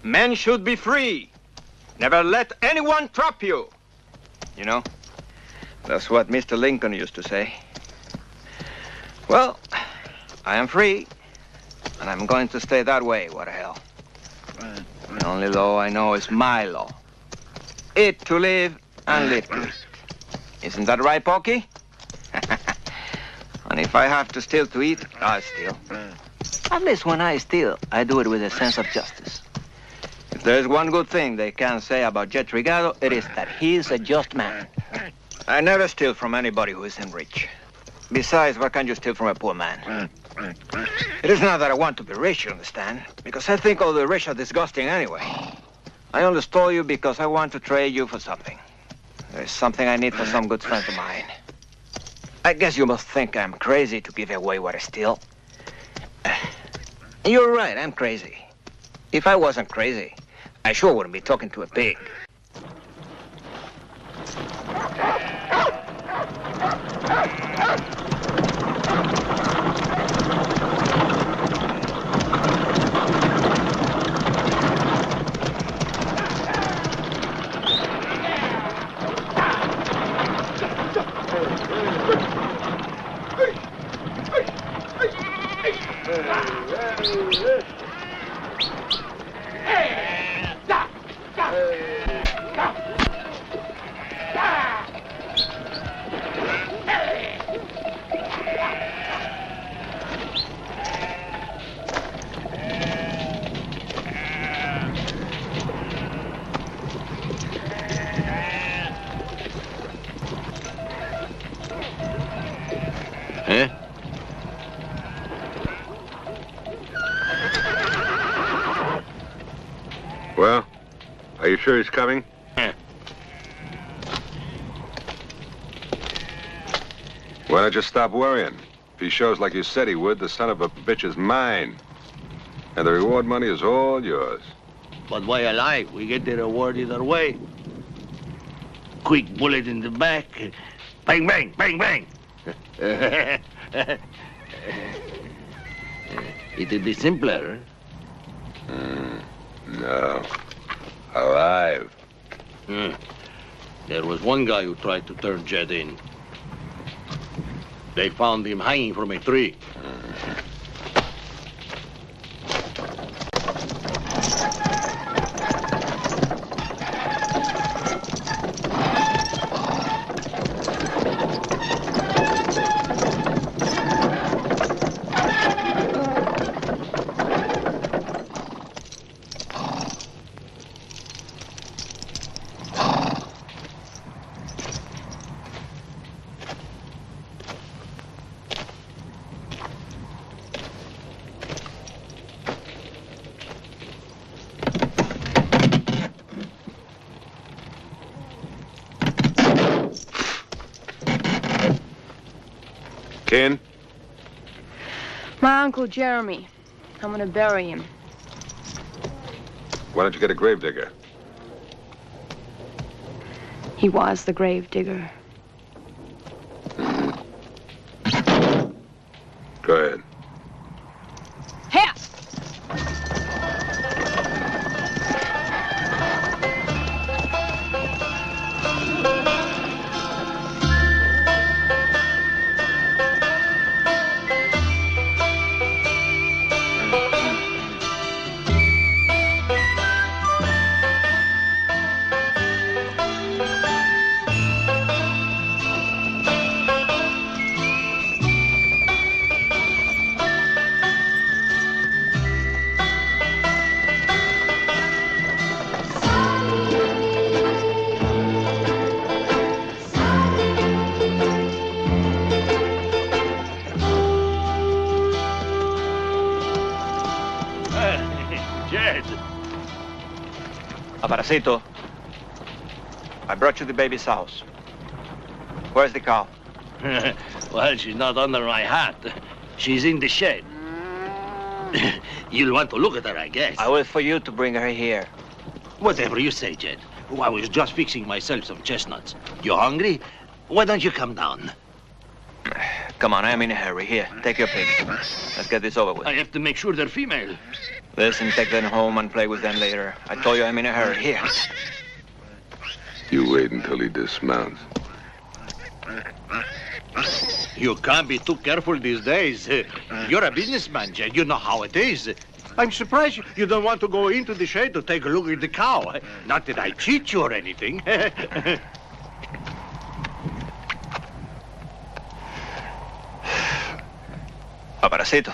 Men should be free. Never let anyone trap you. You know, that's what Mr. Lincoln used to say. Well, I am free, and I'm going to stay that way, what the hell. The only law I know is my law. Eat to live and live to eat. Isn't that right, Porky? And if I have to steal to eat, I'll steal. At least when I steal, I do it with a sense of justice. If there's one good thing they can say about Jet Rigado, it is that he's a just man. I never steal from anybody who isn't rich. Besides, what can you steal from a poor man? It is not that I want to be rich, you understand? Because I think all the rich are disgusting anyway. I only stole you because I want to trade you for something. There's something I need for some good friends of mine. I guess you must think I'm crazy to give away what I steal. You're right, I'm crazy. If I wasn't crazy, I sure wouldn't be talking to a pig. Well, are you sure he's coming? Why don't you stop worrying? If he shows like you said he would, the son of a bitch is mine. And the reward money is all yours. But why alive? We get the reward either way. Quick bullet in the back. Bang, bang, bang, bang. It'd be simpler. No. Alive. There was one guy who tried to turn Jed in. They found him hanging from a tree. Ken? My Uncle Jeremy. I'm gonna bury him. Why don't you get a gravedigger? He was the grave digger. Go ahead. Here! Aparacito, I brought you the baby's house. Where's the cow? Well, she's not under my hat. She's in the shed. You'll want to look at her, I guess. I wait for you to bring her here. Whatever you say, Jed. I was just fixing myself some chestnuts. You hungry? Why don't you come down? Come on, I am in a hurry. Here, take your pigs. Let's get this over with. I have to make sure they're female. Listen, take them home and play with them later. I told you I'm in a hurry. Here. You wait until he dismounts. You can't be too careful these days. You're a businessman, Jed. You know how it is. I'm surprised you don't want to go into the shed to take a look at the cow. Not that I cheat you or anything. Paparacito.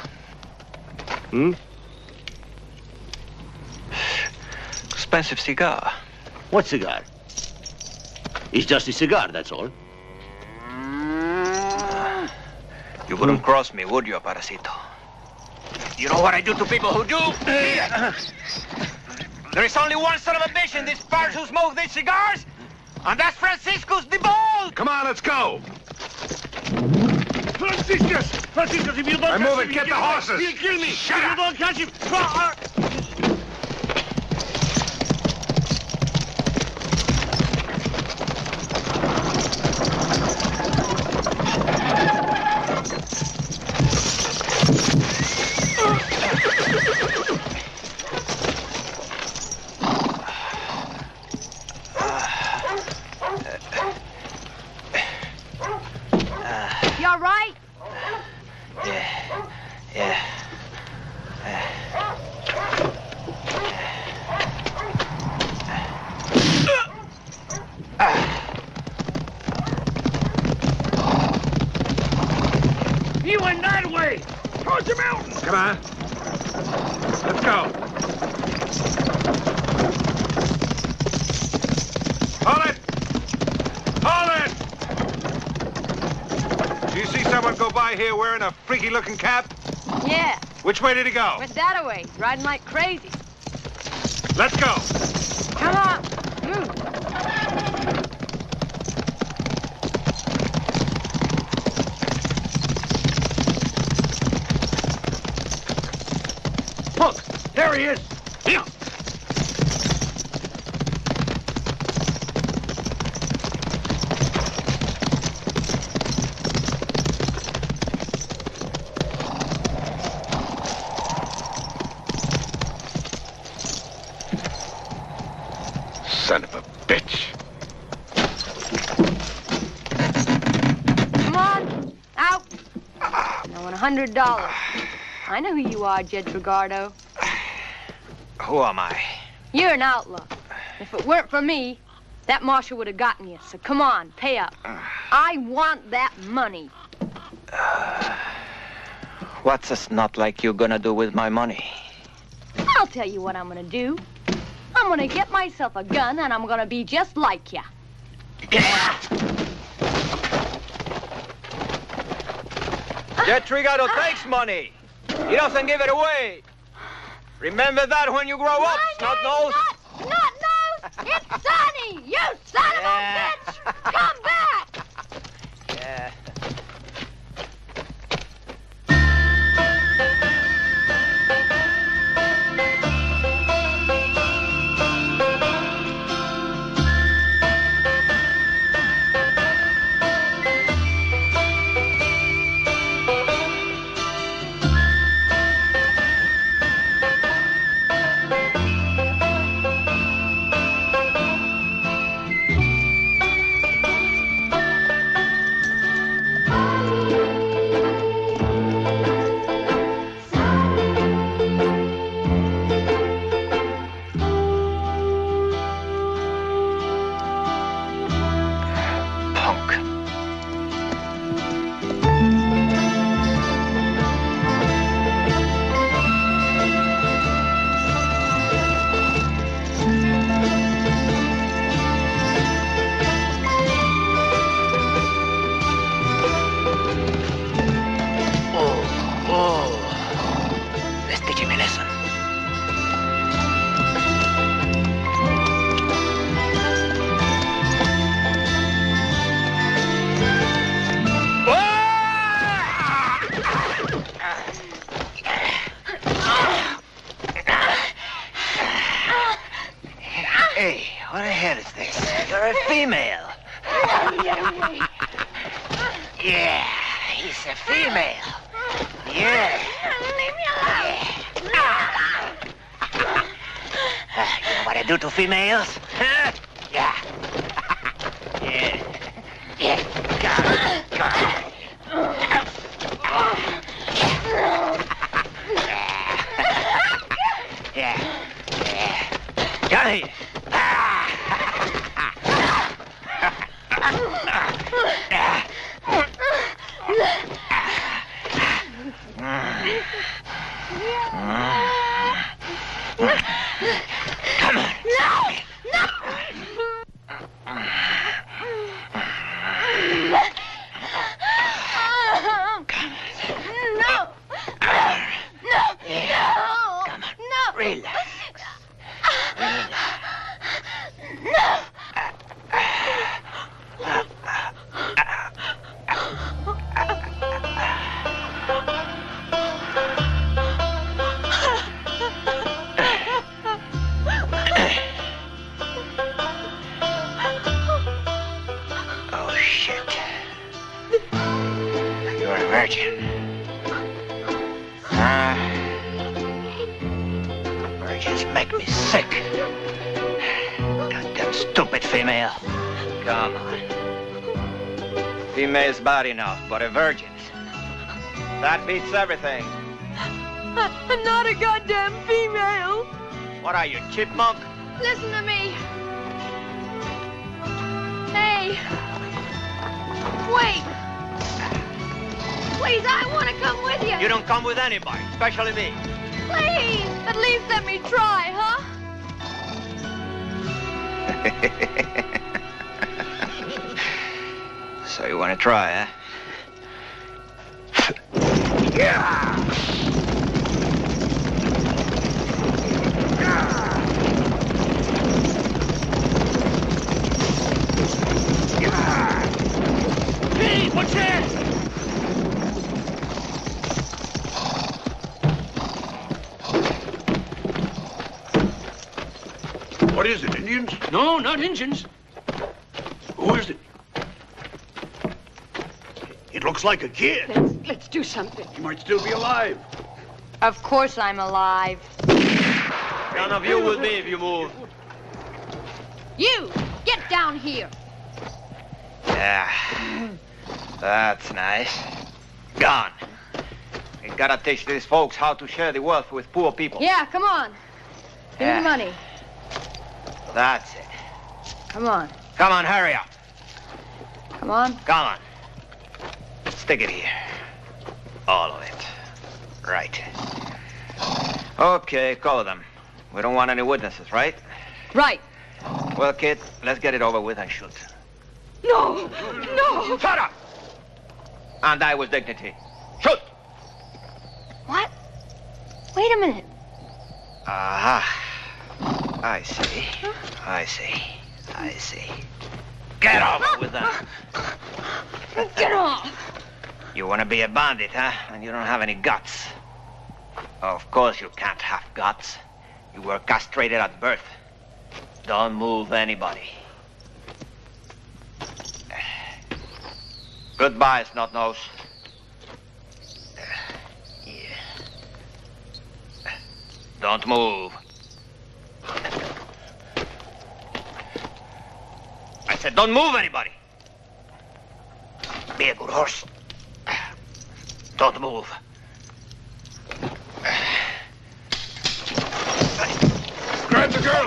Expensive cigar. What cigar? It's just a cigar, that's all. You wouldn't cross me, would you, Parasito? You know what I do to people who do? There is only one son of a bitch in these parts who smoke these cigars, and that's Franciscus the Bold! Come on, let's go! Franciscus! Franciscus, if you don't I'm catch moving, him, get the horses! He'll kill me! Shut if up! you don't catch him... You all right? Yeah. He went that way! Towards the mountain! Come on. Let's go. Hold it! Hold it! Do you see someone go by here wearing a freaky-looking cap? Yeah. Which way did he go? Went that way. Riding like crazy. Let's go. Come on. Move. Look! There he is! Here! Son of a bitch. Come on. Out. I want $100. I know who you are, Jed Rigardo. Who am I? You're an outlaw. If it weren't for me, that marshal would have gotten you. So come on, pay up. I want that money. What's a snot like you gonna do with my money? I'll tell you what I'm gonna do. I'm gonna get myself a gun and I'm gonna be just like ya. Jet Trigado takes money. He doesn't give it away. Remember that when you grow up, snot nose. Not nose! It's Sonny! You son of a bitch! Come back! Yeah. Hey, what the hell is this? You're a female. Yeah, he's That's a female. Yeah. Leave me alone. You know what I do to females? Huh? Yeah. Yeah. Yeah. Come on. Yeah. Yeah. Come here. Come on. No! No! No! No! Yeah. No! Come on. No! Relax. Relax. No! Oh, shit. You're a virgin. Virgins make me sick. Goddamn stupid female. Come on. Female's bad enough, but a virgin. That beats everything. I'm not a goddamn female. What are you, chipmunk? Listen to me. Hey. Wait. Please, I want to come with you. You don't come with anybody, especially me. Please. At least let me try, huh? So you want to try, huh? Yeah. Hey, what's that? What is it, Indians? No, not Indians. Who is it? It looks like a kid. Let's do something. He might still be alive. Of course I'm alive. None of you will be if you move. You, get down here. Yeah. That's nice. Gone. We gotta teach these folks how to share the wealth with poor people. Yeah, come on. Give me the money. That's it. Come on. Come on, hurry up. Come on. Come on. Stick it here. All of it. Right. Okay, call them. We don't want any witnesses, right? Right. Well, kid, let's get it over with and shoot. No. No. Shut up! And die with dignity. Shoot! What? Wait a minute. Aha. I see. I see. I see. Get over with them. Get off. You want to be a bandit, huh? And you don't have any guts. Of course you can't have guts. You were castrated at birth. Don't move anybody. Goodbye, snot-nose. Yeah. Don't move. I said don't move anybody. Be a good horse. Don't move. Grab the girl.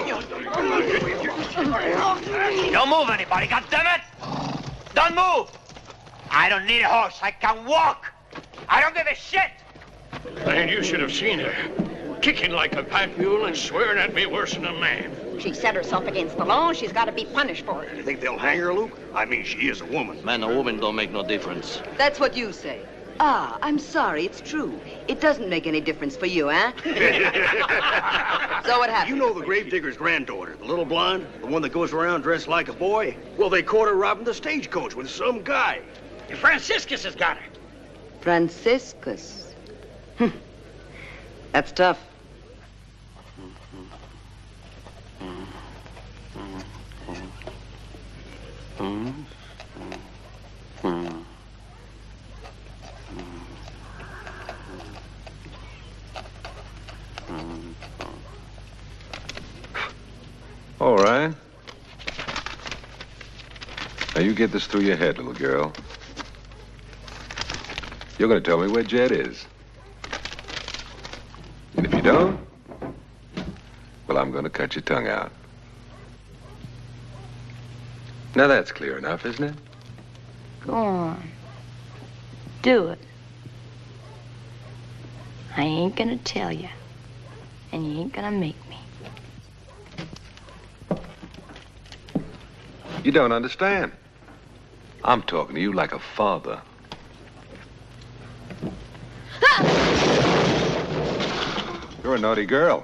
Don't move anybody, goddammit! Don't move! I don't need a horse. I can walk. I don't give a shit. And you should have seen her. Kicking like a pack mule and swearing at me worse than a man. She set herself against the law. She's got to be punished for it. You think they'll hang her, Luke? I mean, she is a woman. Man or woman don't make no difference. That's what you say. Ah, I'm sorry, it's true. It doesn't make any difference for you, huh? So what happened? You know the gravedigger's granddaughter, the little blonde, the one that goes around dressed like a boy? Well, they caught her robbing the stagecoach with some guy. And Franciscus has got her. Franciscus. That's tough. All right. Now, you get this through your head, little girl. You're going to tell me where Jed is. And if you don't, well, I'm going to cut your tongue out. Now, that's clear enough, isn't it? Go on. Do it. I ain't gonna tell you. And you ain't gonna make me. You don't understand. I'm talking to you like a father. You're a naughty girl.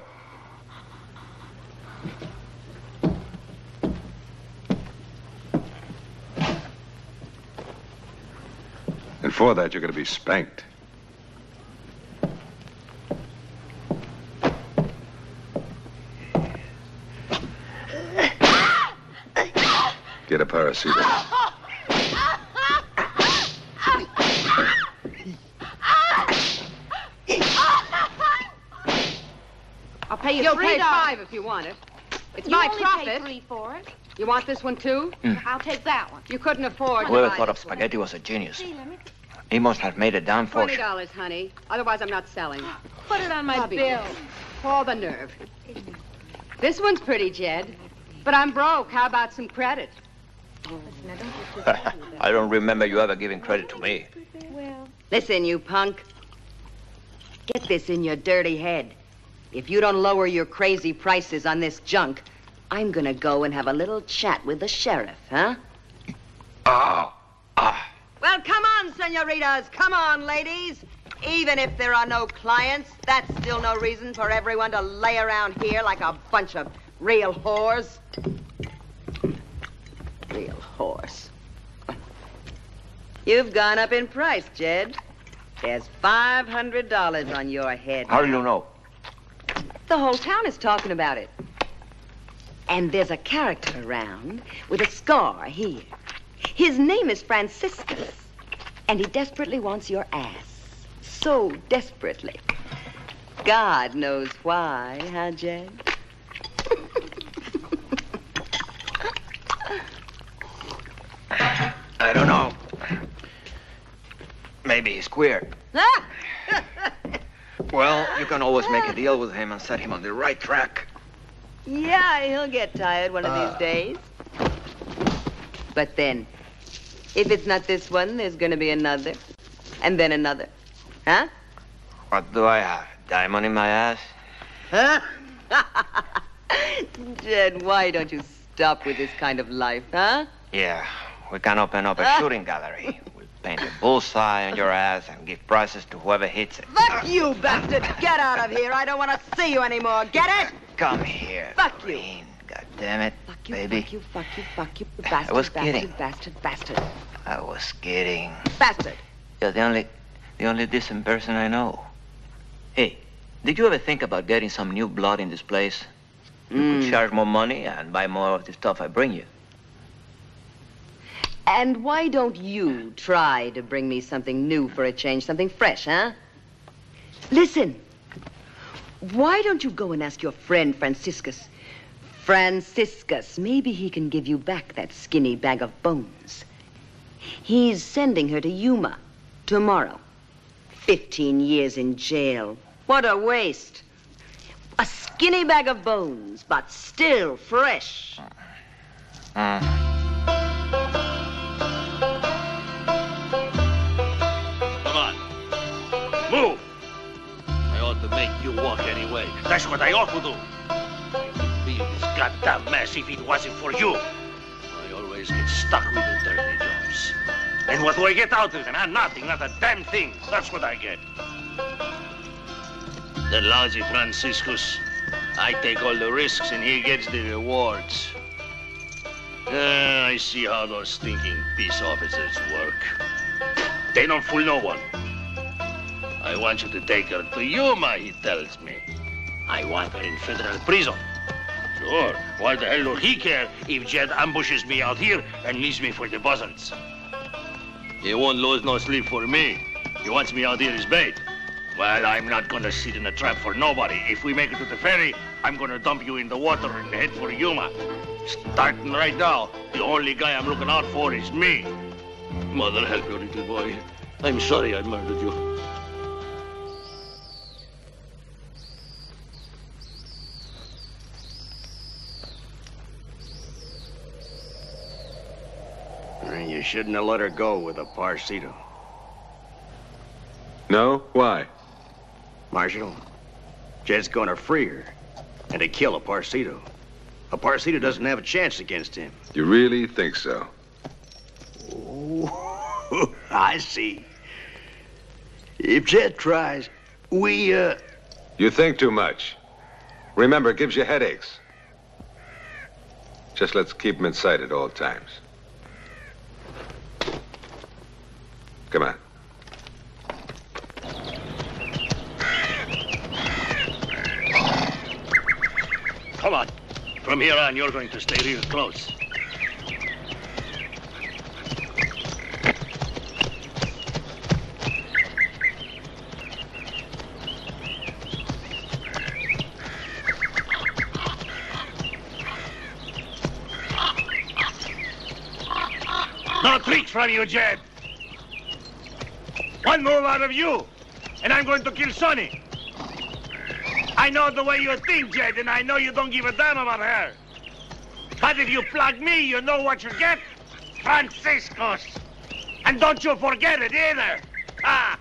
And for that, you're going to be spanked. Get a paracetamol. I'll pay you You'll $3 pay $5 if you want it. It's You my only profit. paid $3 for it. You want this one too? I'll take that one. You couldn't afford to Whoever buy thought of this one. spaghetti was a genius. See, let me He must have made a damn fortune. $20, honey. Otherwise, I'm not selling. put it on my I'll be bill. good. All the nerve. This one's pretty, Jed. But I'm broke. How about some credit? I don't remember you ever giving credit to me. Well, Listen, you punk. Get this in your dirty head. If you don't lower your crazy prices on this junk, I'm gonna go and have a little chat with the sheriff, huh? Oh. Well, come on, senoritas. Come on, ladies. Even if there are no clients, that's still no reason for everyone to lay around here like a bunch of real whores. Real whores. You've gone up in price, Jed. There's $500 on your head. How do you know? The whole town is talking about it. And there's a character around with a scar here. His name is Franciscus, and he desperately wants your ass. So desperately. God knows why, huh, Jed? I don't know. Maybe he's queer. Well, you can always make a deal with him and set him on the right track. Yeah, he'll get tired one of these days. But then, if it's not this one, there's gonna be another. And then another. Huh? What do I have? Diamond in my ass? Huh? Jed, why don't you stop with this kind of life, huh? Yeah, we can open up a shooting gallery. We'll paint a bullseye on your ass and give prizes to whoever hits it. Fuck you, bastard! Get out of here! I don't want to see you anymore. Get it? Come here. Fuck you. Green. God damn it, Fuck you, baby. fuck you, fuck you, fuck you, bastard, I was bastard, kidding. bastard, bastard, I was kidding. bastard. You're the only decent person I know. Hey, did you ever think about getting some new blood in this place? You could charge more money and buy more of the stuff I bring you. And why don't you try to bring me something new for a change, something fresh, huh? Listen, why don't you go and ask your friend Franciscus? Franciscus, maybe he can give you back that skinny bag of bones. He's sending her to Yuma tomorrow. 15 years in jail. What a waste. A skinny bag of bones, but still fresh. Come on. Move. I ought to make you walk anyway. That's what I ought to do. I would be in this goddamn mess if it wasn't for you. I always get stuck with the dirty jobs. And what do I get out of it? Nothing, not a damn thing. That's what I get. The lousy Franciscus. I take all the risks and he gets the rewards. I see how those stinking peace officers work. They don't fool no one. I want you to take her to Yuma, he tells me. I want her in federal prison. Sure, why the hell would he care if Jed ambushes me out here and leaves me for the buzzards? He won't lose no sleep for me. He wants me out here as bait. Well, I'm not gonna sit in a trap for nobody. If we make it to the ferry, I'm gonna dump you in the water and head for Yuma. Starting right now, the only guy I'm looking out for is me. Mother help you, little boy. I'm sorry I murdered you. You shouldn't have let her go with a Parcito. No? Why? Marshal, Jed's gonna free her and to kill a Parcito. A Parcito doesn't have a chance against him. You really think so? Oh, I see. If Jed tries, You think too much. Remember, it gives you headaches. Just let's keep him in sight at all times. Come on. Come on. From here on, you're going to stay real close. No tricks from you, Jed. One move out of you, and I'm going to kill Sonny. I know the way you think, Jed, and I know you don't give a damn about her. But if you plug me, you know what you get? Francisco's. And don't you forget it either. Ah.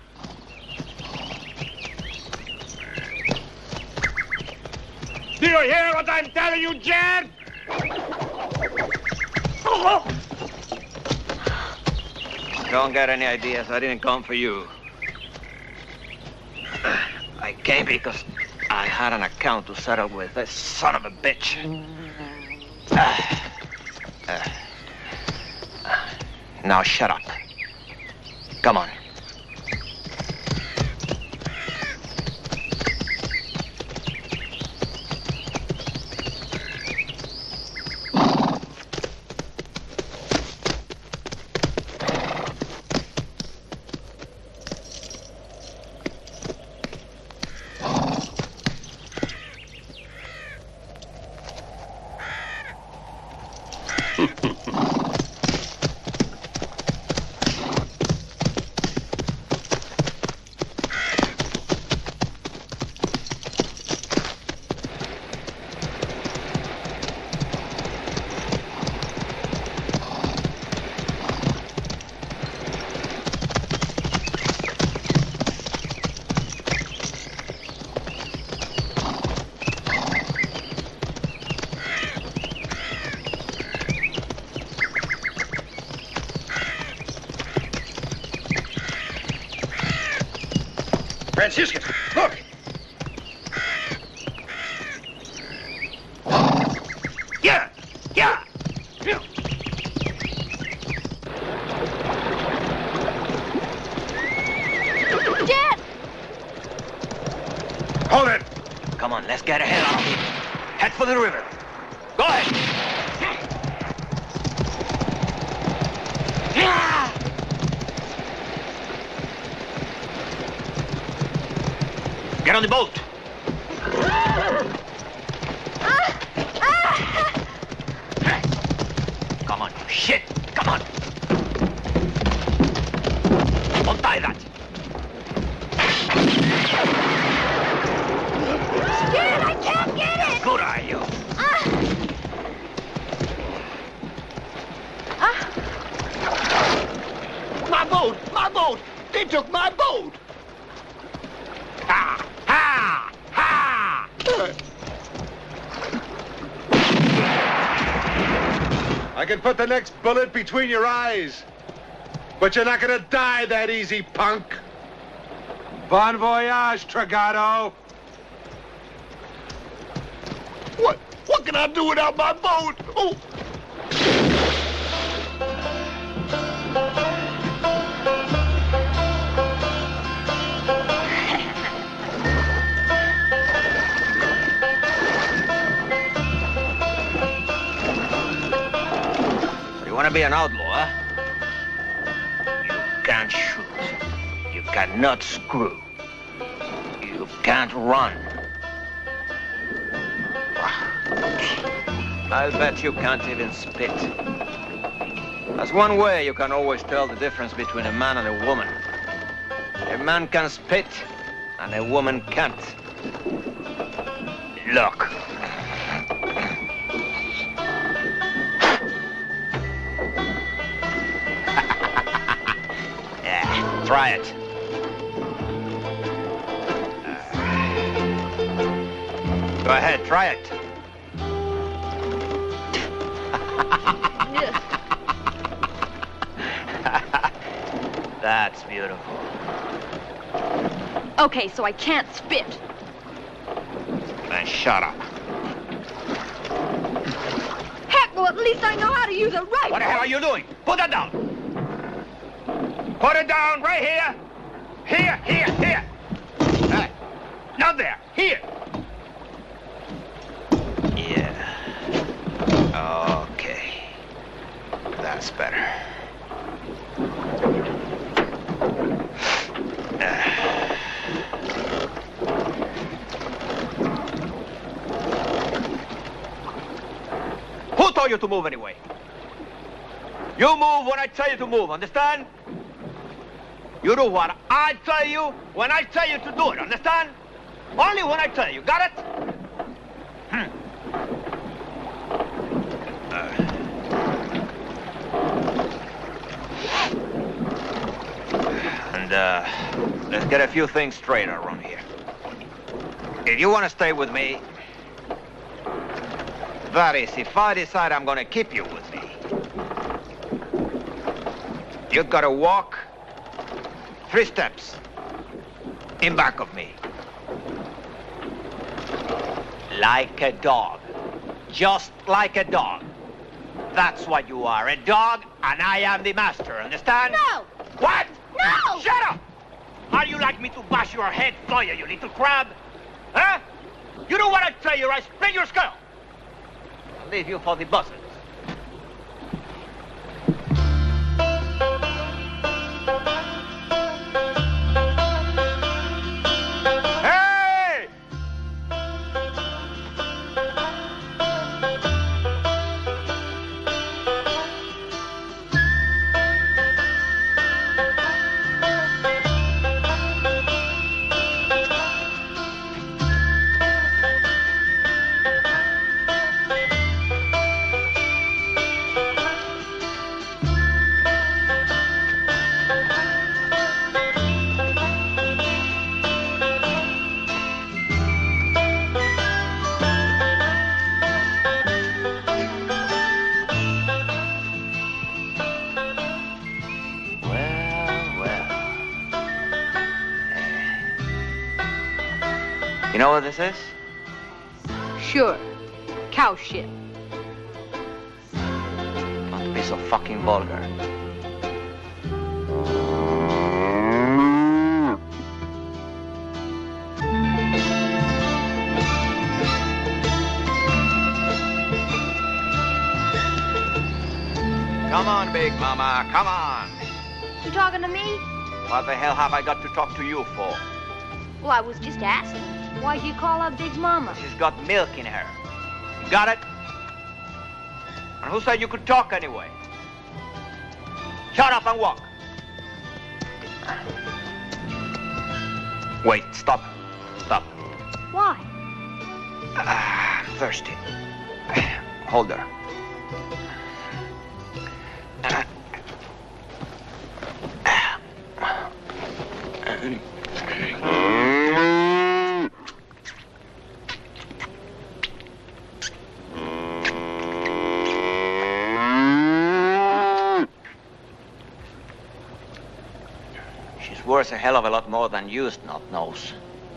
Do you hear what I'm telling you, Jed? Oh. Don't get any ideas. I didn't come for you. I came because I had an account to settle with. That son of a bitch. Now shut up. Come on. Francisco, look! Yeah! Yeah! Yeah! Dad! Hold it! Come on, let's get ahead of him. Head for the river. Go ahead. Get on the boat. Come on, you shit. Come on. Untie that. Dad, I can't get it! How good are you? My boat! My boat! They took my boat! Ha! Ha! Ha! I can put the next bullet between your eyes. But you're not gonna die that easy, punk. Bon voyage, Tragado. What can I do without my boat? Oh! You want to be an outlaw, huh? You can't shoot. You cannot screw. can't run. I'll bet you can't even spit. That's one way you can always tell the difference between a man and a woman. A man can spit, and a woman can't. Look. Yeah, try it. Go ahead, try it. That's beautiful. Okay, so I can't spit. Then shut up. Heck, well, at least I know how to use a rifle. What the hell are you doing? Put that down. Put it down right here. Here, here, here. Not there. Here. Yeah. Okay. That's better. Who told you to move anyway? You move when I tell you to move, understand? You do what I tell you when I tell you to do it, understand? Only when I tell you, got it? Let's get a few things straight around here. If you want to stay with me, that is, if I decide I'm going to keep you with me, you've got to walk 3 steps in back of me. Like a dog. Just like a dog. That's what you are, a dog, and I am the master, understand? No! What? No! Shut up! How do you like me to bash your head for you little crab? Huh? You do what I tell you, or I split your skull. I'll leave you for the buzzards. Hey! You know what this is? Sure. Cow shit. Don't be so fucking vulgar. Come on, Big Mama, come on. You talking to me? What the hell have I got to talk to you for? Well, I was just asking. Why'd you call her Big Mama? She's got milk in her. You got it? And who said you could talk anyway? Shut up and walk. Wait, stop. Stop. Why? I'm thirsty. Hold her. She's worth a hell of a lot more than you snot knows.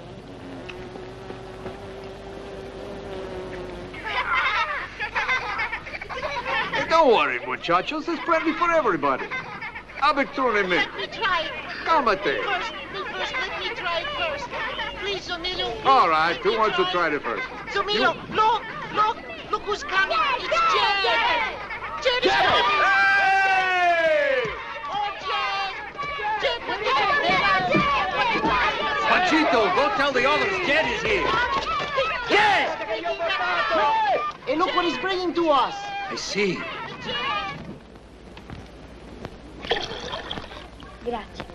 Hey, don't worry, muchachos. There's plenty for everybody. Abitune me. Let me try it. Calmate. First, let me try it first. Please, Zumilo. All right, who wants to try it first? Zumilo, look who's coming. It's Jed. Jed is coming. Pachito! Roberto, go tell the others Jed is here. Yes! Hey, look what he's bringing to us. I see. Grazie.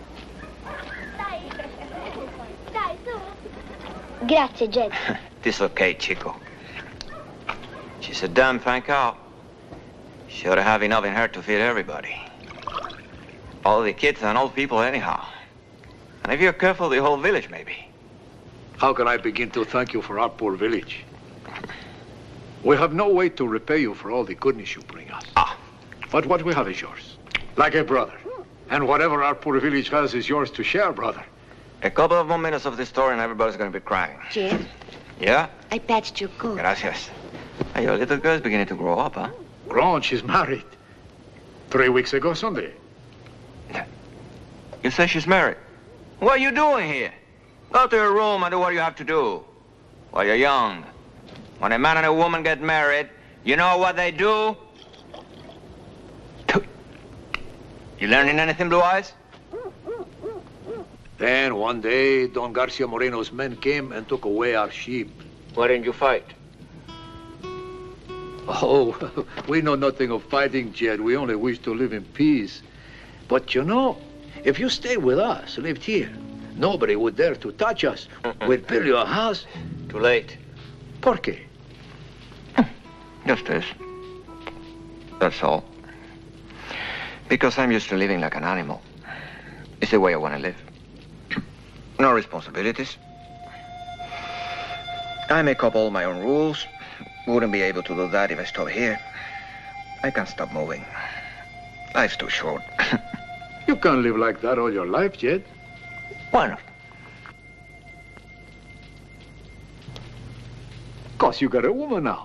Grazie, Jed. This okay, Chico. She's a damn fine cow. She ought to have enough in her to feed everybody. All the kids and old people anyhow. And if you're careful, the whole village, maybe. How can I begin to thank you for our poor village? We have no way to repay you for all the goodness you bring us. But what we have is yours, like a brother. And whatever our poor village has is yours to share, brother. A couple of more minutes of this story and everybody's going to be crying. Jed, Yeah? I patched your coat. Gracias. Hey, your little girl's beginning to grow up, huh? Grown, she's married. 3 weeks ago Sunday. You say she's married? What are you doing here? Go to your room and do what you have to do. While you're young. When a man and a woman get married, you know what they do? You learning anything, Blue Eyes? Then one day, Don Garcia Moreno's men came and took away our sheep. Why didn't you fight? Oh, we know nothing of fighting, Jed. We only wish to live in peace. But you know, if you stay with us, lived here, nobody would dare to touch us. We'd build you a house. Too late. Forqué? Just this. That's all. Because I'm used to living like an animal. It's the way I want to live. No responsibilities. I make up all my own rules. Wouldn't be able to do that if I stop here. I can't stop moving. Life's too short. You can't live like that all your life, Jed. Why not? 'Cause you got a woman now.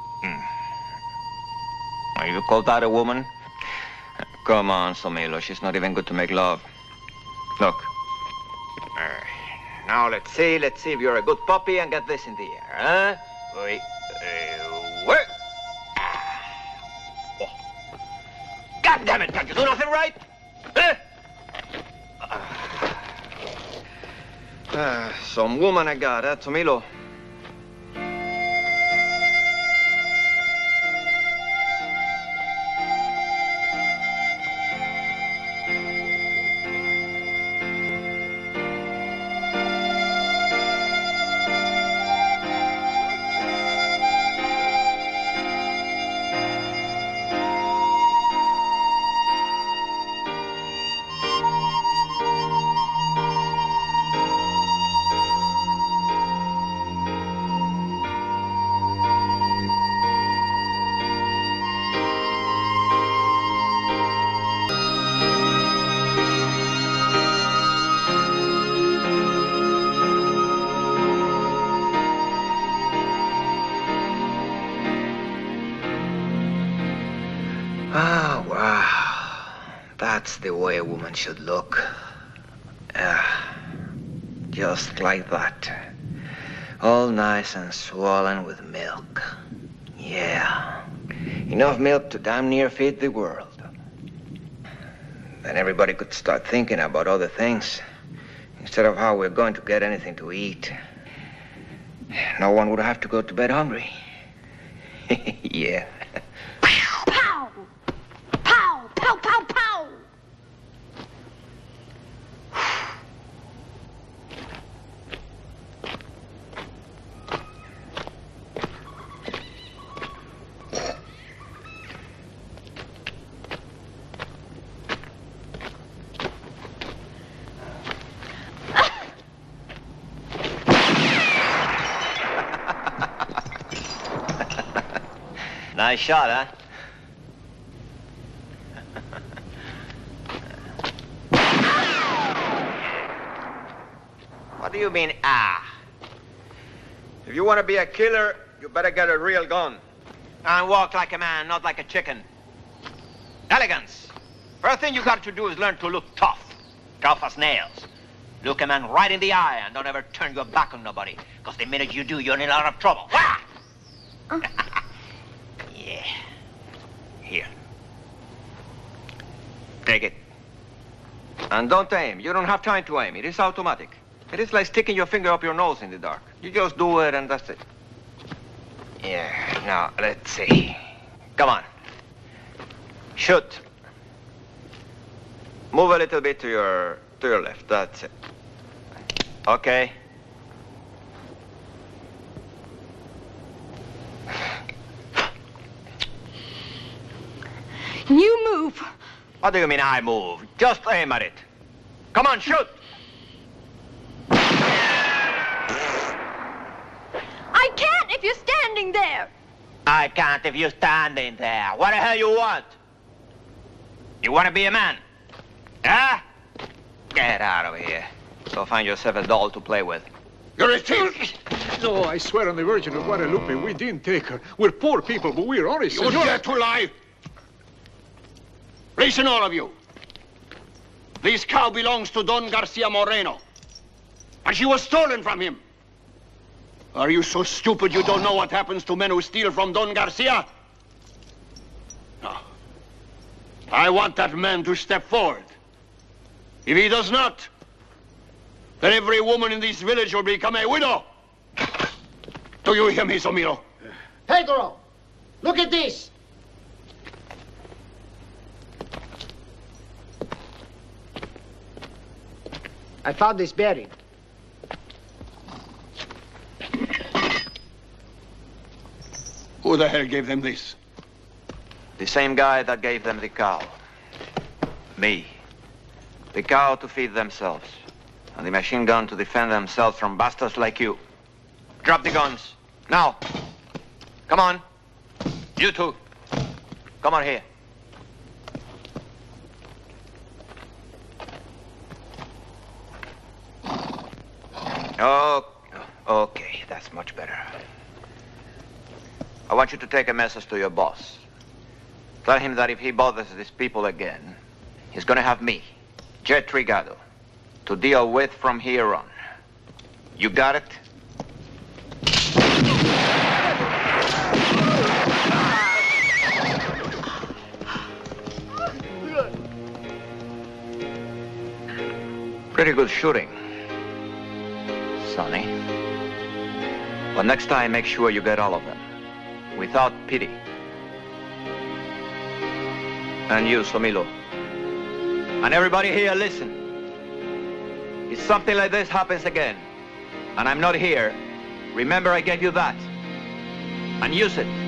Are you call that a woman? Come on, Somelo. She's not even good to make love. Look. Now let's see if you're a good puppy and get this in the air, huh? Wait. Work. Oh. God damn it, can't you do nothing right? Some woman I got, huh, Tomilo? That's the way a woman should look. Just like that. All nice and swollen with milk. Yeah. Enough milk to damn near feed the world. Then everybody could start thinking about other things instead of how we're going to get anything to eat. No one would have to go to bed hungry. Yeah. Pow! Pow! Pow, pow, pow! Nice shot, huh? What do you mean, ah? If you want to be a killer, you better get a real gun. And walk like a man, not like a chicken. Elegance. First thing you got to do is learn to look tough. Tough as nails. Look a man right in the eye and don't ever turn your back on nobody. Because the minute you do, you're in a lot of trouble. Ah! Yeah. Here. Take it. And don't aim. You don't have time to aim. It is automatic. It is like sticking your finger up your nose in the dark. You just do it and that's it. Yeah, now, let's see. Come on. Shoot. Move a little bit to your left. That's it. Okay. You move. What do you mean I move? Just aim at it. Come on, shoot. I can't if you're standing there. I can't if you're standing there. What the hell you want? You want to be a man? Huh? Get out of here. Go find yourself a doll to play with. You're a thief! No, I swear on the Virgin of Guadalupe, we didn't take her. We're poor people, but we're honest. You dare to lie! Listen, all of you. This cow belongs to Don Garcia Moreno. And she was stolen from him. Are you so stupid you don't know what happens to men who steal from Don Garcia? No. I want that man to step forward. If he does not, then every woman in this village will become a widow. Do you hear me, Somiro? Pedro, look at this. I found this buried. Who the hell gave them this? The same guy that gave them the cow. Me. The cow to feed themselves. And the machine gun to defend themselves from bastards like you. Drop the guns. Now. Come on. You two. Come on here. Oh, okay. That's much better. I want you to take a message to your boss. Tell him that if he bothers these people again, he's gonna have me, Jet Rigado, to deal with from here on. You got it? Pretty good shooting, Sonny. But next time, make sure you get all of them, without pity. And you, Somilo. And everybody here, listen. If something like this happens again, and I'm not here, remember I gave you that. And use it.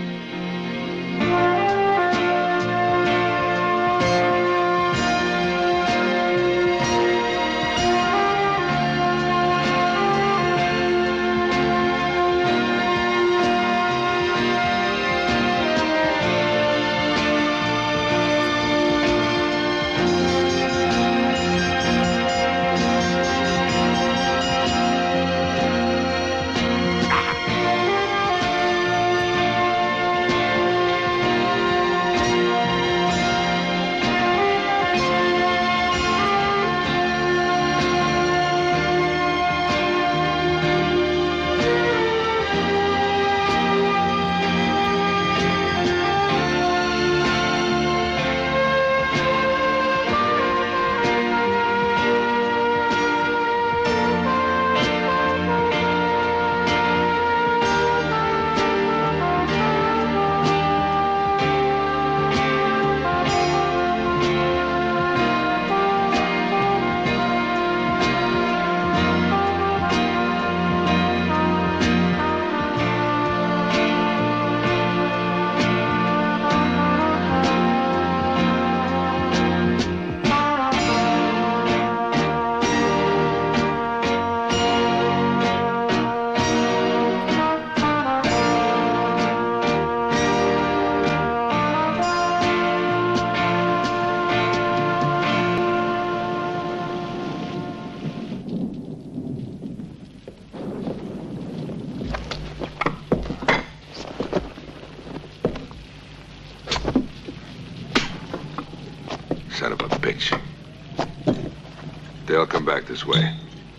Son of a bitch. They'll come back this way.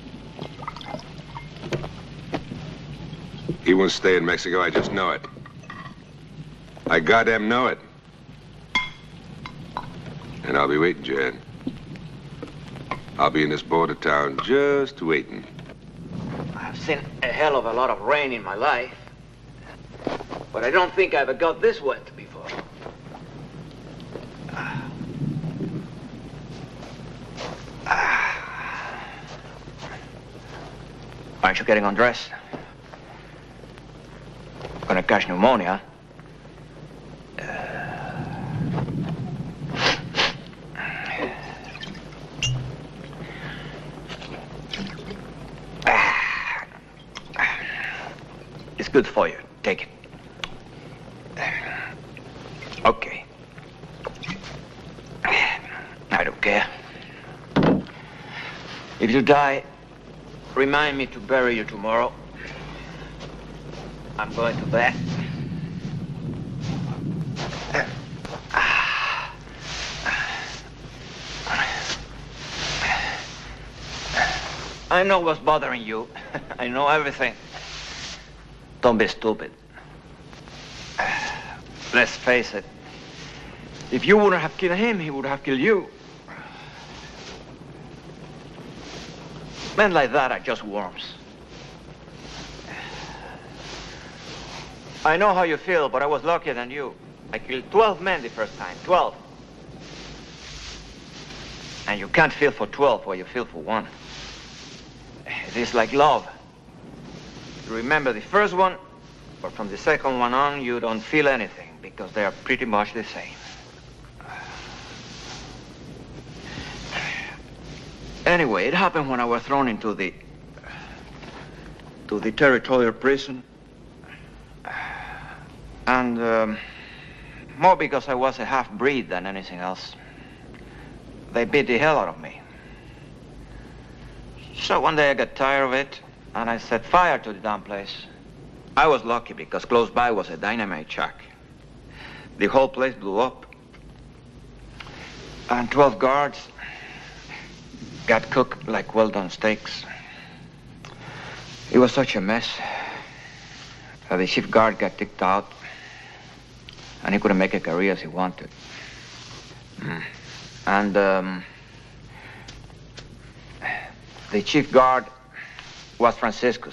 He won't stay in Mexico, I just know it. I goddamn know it. And I'll be waiting, Jan. I'll be in this border town just waiting. I've seen a hell of a lot of rain in my life, but I don't think I ever got this wet before. Aren't you getting undressed? Gonna catch pneumonia. It's good for you. Take it. Okay. I don't care. If you die, remind me to bury you tomorrow. I'm going to bed. I know what's bothering you. I know everything. Don't be stupid. Let's face it. If you wouldn't have killed him, he would have killed you. Men like that are just worms. I know how you feel, but I was luckier than you. I killed 12 men the first time. 12. And you can't feel for 12 what you feel for one. It is like love. You remember the first one, but from the second one on, you don't feel anything because they are pretty much the same. Anyway, it happened when I was thrown into the territorial prison. And more because I was a half-breed than anything else. They beat the hell out of me. So one day I got tired of it, and I set fire to the damn place. I was lucky because close by was a dynamite shack. The whole place blew up. And 12 guards got cooked like well-done steaks. It was such a mess. The chief guard got kicked out, and he couldn't make a career as he wanted. And the chief guard was Franciscus.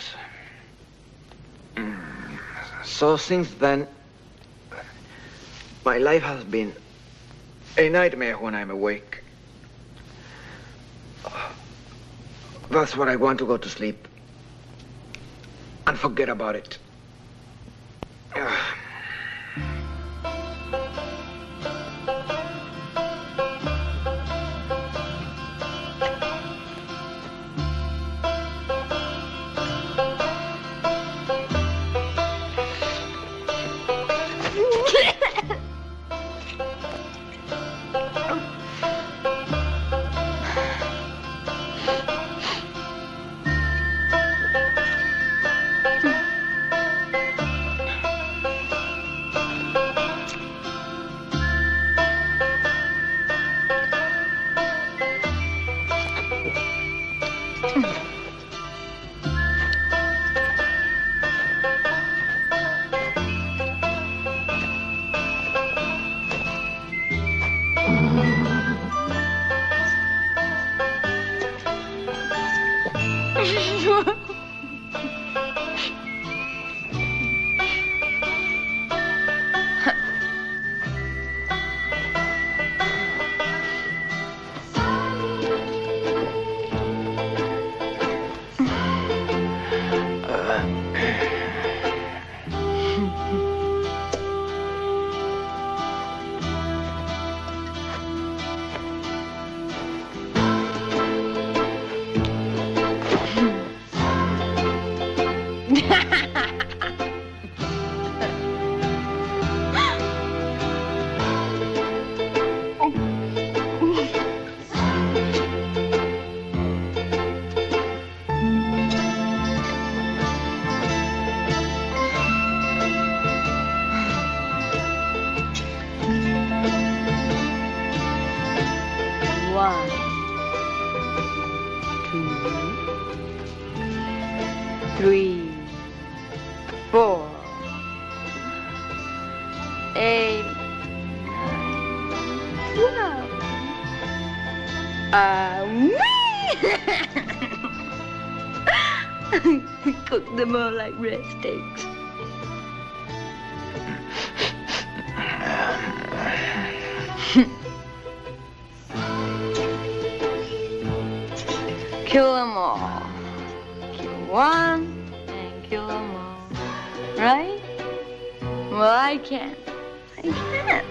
So since then, my life has been a nightmare when I'm awake. That's what I want to go to sleep and forget about it. Cook them all like red steaks. Kill them all. Kill one and kill them all. Right? Well, I can't. I can't.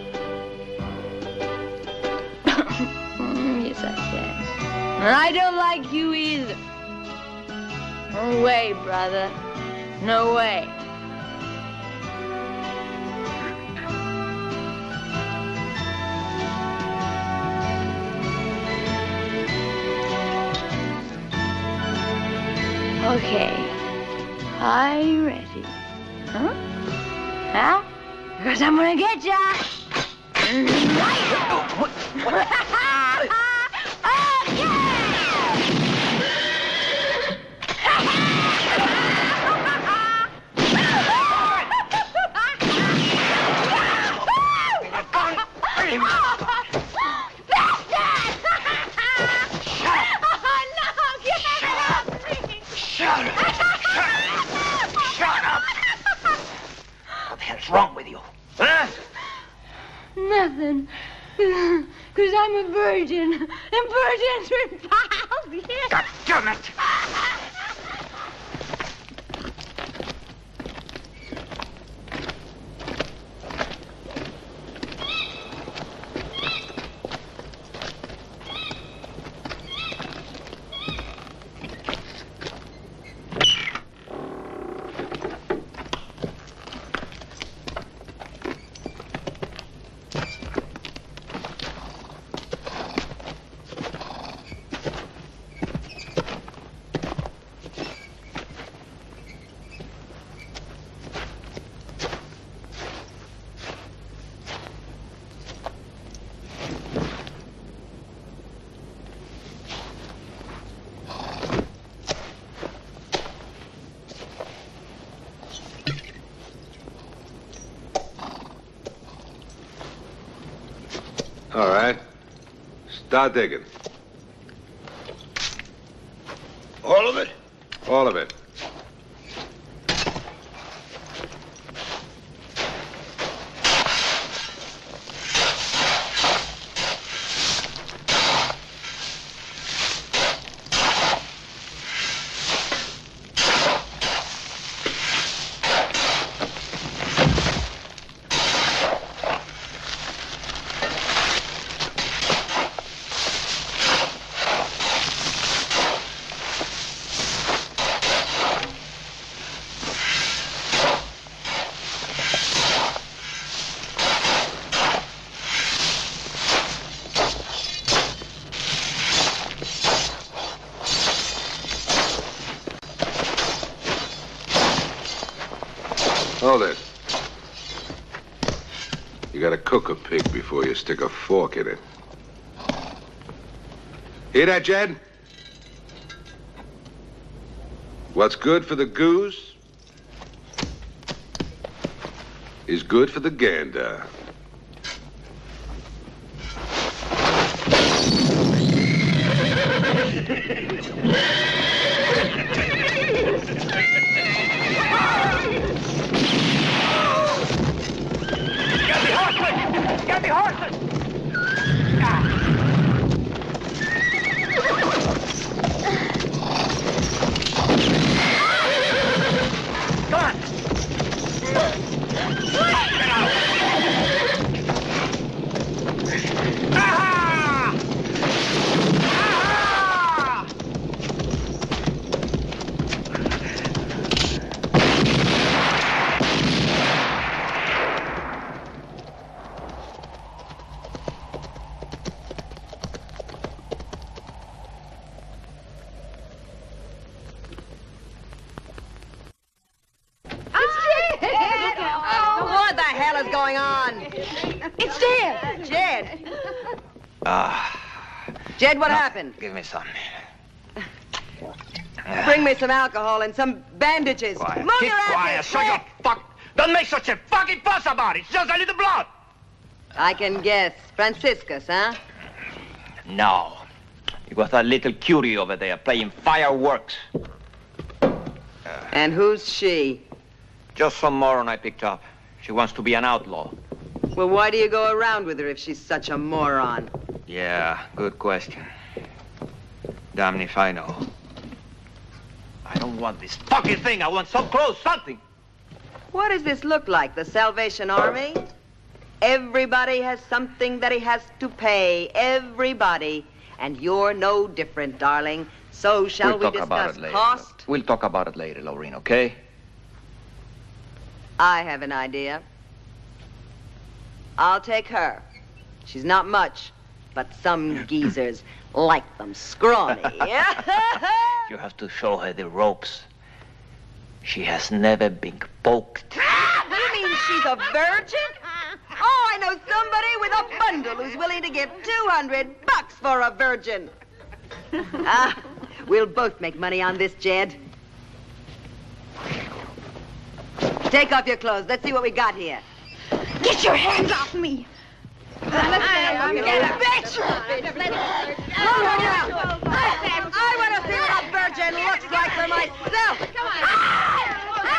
Yes, I can. And I don't like you either. No way, brother. No way. Okay. Are you ready? Huh? Huh? Because I'm gonna get ya! What's wrong with you? Huh? Nothing. Because I'm a virgin. And virgins repulse. Yes. God damn it! All right. Start digging. All of it? All of it. Hold it. You gotta cook a pig before you stick a fork in it. Hear that, Jed? What's good for the goose is good for the gander. Get the horses! Come on! Get out! Ah! Ah! What the hell is going on? It's Jed. Jed. Jed, what happened? Give me some. Bring me some alcohol and some bandages. Quiet. Move Keep your quiet. asses, Shut your quick. fuck. Don't make such a fucking fuss about it. It's just a little blood. I can guess. Franciscus, huh? No. You got that little cutie over there playing fireworks. And who's she? Just some moron I picked up. She wants to be an outlaw. Well, why do you go around with her if she's such a moron? Yeah, good question. Damn if I know. I don't want this fucking thing. I want some clothes, something. What does this look like, the Salvation Army? Everybody has something that he has to pay. Everybody. And you're no different, darling. So shall we discuss cost? We'll talk about it later, Lorraine, okay? I have an idea. I'll take her. She's not much, but some geezers like them scrawny. You have to show her the ropes. She has never been poked. You mean she's a virgin? Oh, I know somebody with a bundle who's willing to give $200 for a virgin. We'll both make money on this, Jed. Take off your clothes. Let's see what we got here. Get your hands off me! Get a bitch! I want to see what a virgin looks like for myself. Come on.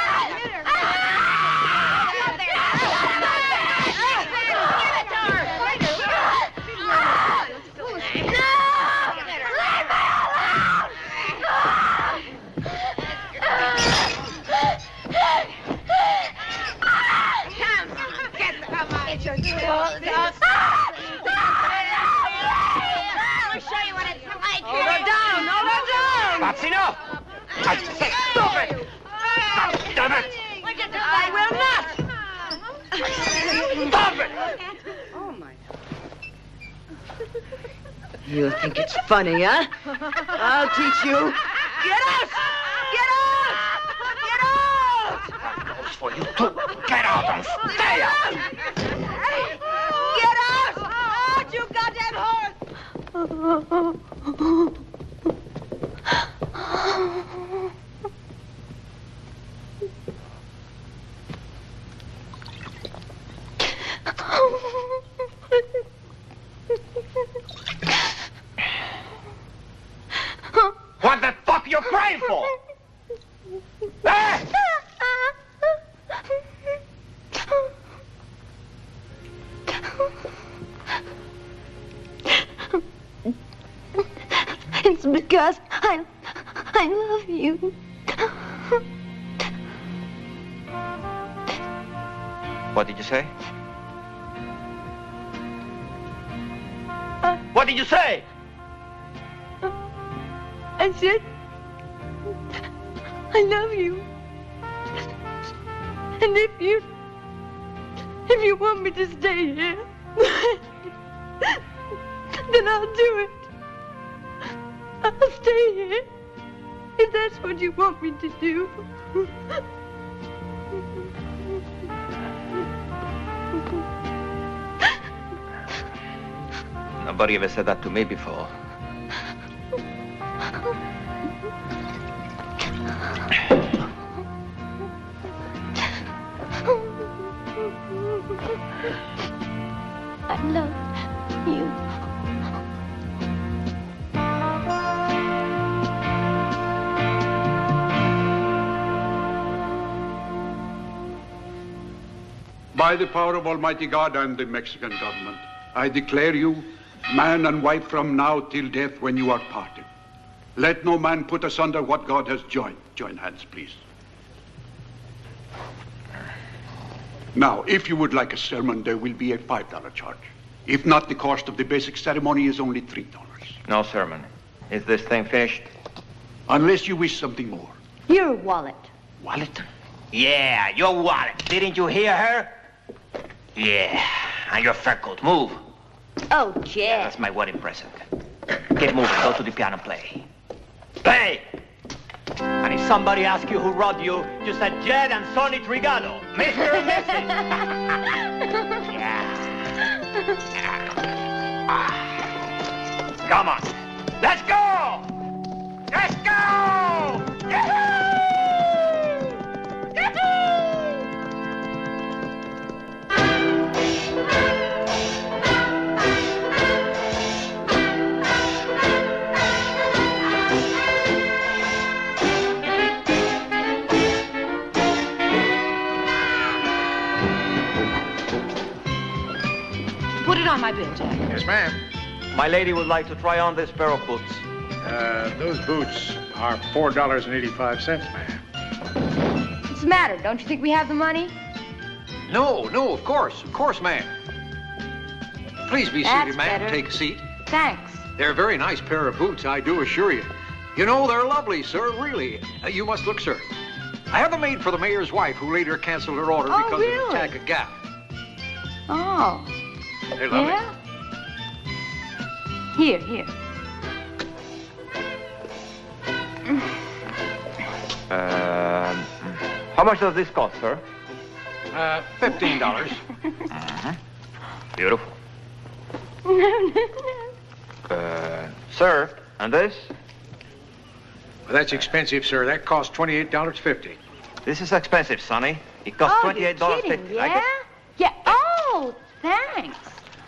That's enough! I said stop it! God damn it! I will not! Stop it! Oh, my. You think it's funny, huh? I'll teach you. Get out! Get out! Get out! That goes for you too. Get out and stay out! Get out! Out, you goddamn horse! What the fuck you crying for? Eh? It's because I love you. What did you say? What did you say? I said, I love you. And if you want me to stay here, then I'll do it. I'll stay here, if that's what you want me to do. Nobody ever said that to me before. I love you. By the power of Almighty God and the Mexican government, I declare you man and wife from now till death when you are parted. Let no man put asunder what God has joined. Join hands, please. Now, if you would like a sermon, there will be a $5 charge. If not, the cost of the basic ceremony is only $3. No sermon. Is this thing finished? Unless you wish something more. Your wallet. Wallet? Yeah, your wallet. Didn't you hear her? Yeah, and your fur coat. Move. Oh, Jed. Yeah, that's my wedding present. Get moving. Go to the piano and play. Play! And if somebody asks you who robbed you, you said Jed and Sonny Trigado. Mr. and Mrs. Yeah. Come on. Let's go! Let's go! Yahoo! Yahoo! on my bill, Jack. Yes, ma'am. My lady would like to try on this pair of boots. Those boots are $4.85, ma'am. What's the matter? Don't you think we have the money? No, of course, ma'am. Please be That's seated, ma'am. better. Take a seat. Thanks. They're a very nice pair of boots, I do assure you. You know, they're lovely, sir, really. You must look, sir. I have them made for the mayor's wife, who later canceled her order because of an attack of gout. Oh. They're lovely. Yeah? Here. How much does this cost, sir? $15. Beautiful. Sir, and this? Well, that's expensive, sir. That costs $28.50. This is expensive, Sonny. It costs Oh, you're $28.50. kidding, yeah? Yeah. Oh, thanks.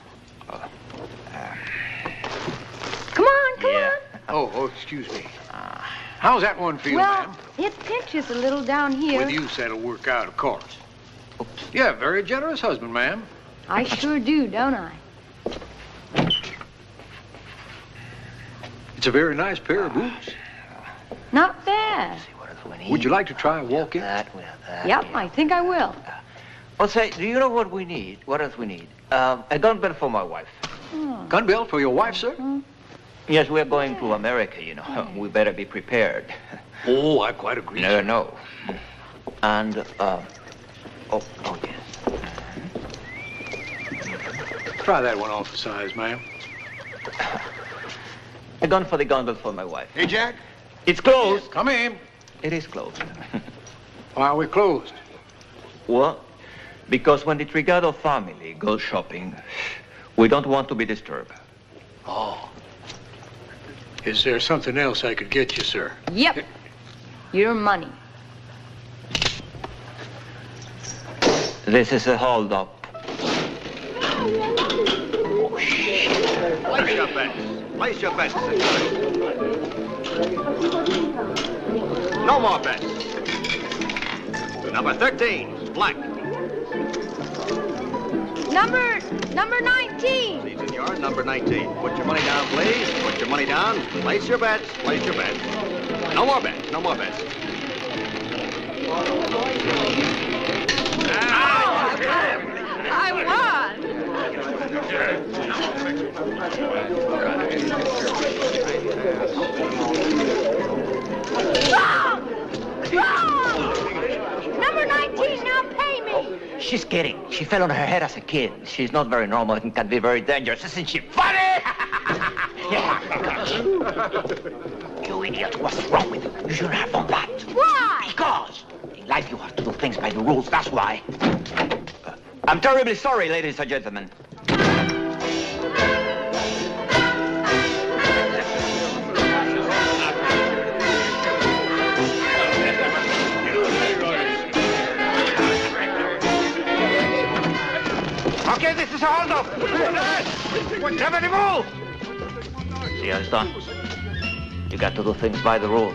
Come on. Oh, excuse me. How's that one feel, Well, ma'am? it pinches a little down here. With use, that'll work out, of course. Yeah, very generous husband, ma'am. I sure do, don't I? It's a very nice pair of boots. Not bad. Would you like to try a walk in? Yep, I think I will. Well, say, do you know what we need? What else we need? A gun belt for my wife. Gun belt for your wife, sir? Yes, we're going to America, you know. We better be prepared. Oh, I quite agree. No. And, oh, yes. Try that one off the size, ma'am. A gun for the gun belt for my wife. Hey, Jack. It's closed. Come in. It is closed. Why are we closed? Well, because when the Trigado family goes shopping, we don't want to be disturbed. Oh. Is there something else I could get you, sir? Yep. Your money. This is a hold-up. Oh, shit. Place your bets. Place your bets, No more bets. Number 13, black. Number 19. See, senor, number 19. Put your money down, please. Put your money down. Place your bets. Place your bets. No more bets. No more bets. I won. Wrong! Number 19, now pay me. She's kidding. She fell on her head as a kid. She's not very normal and can be very dangerous. Isn't she funny? You idiot, what's wrong with you? You shouldn't have done that. Why? Because in life you have to do things by the rules, that's why. I'm terribly sorry, ladies and gentlemen. Okay, this is a hold-up. Never move. See how it's done? You got to do things by the rules.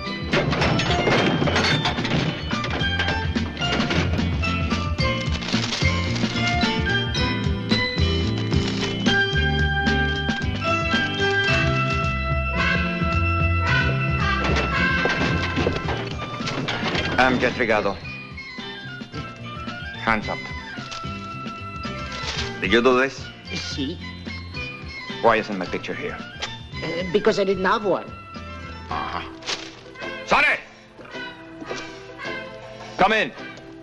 I'm Jet Rigado. Hands up. Did you do this? See? Why isn't my picture here? Because I didn't have one. Uh-huh. Sonny! Come in.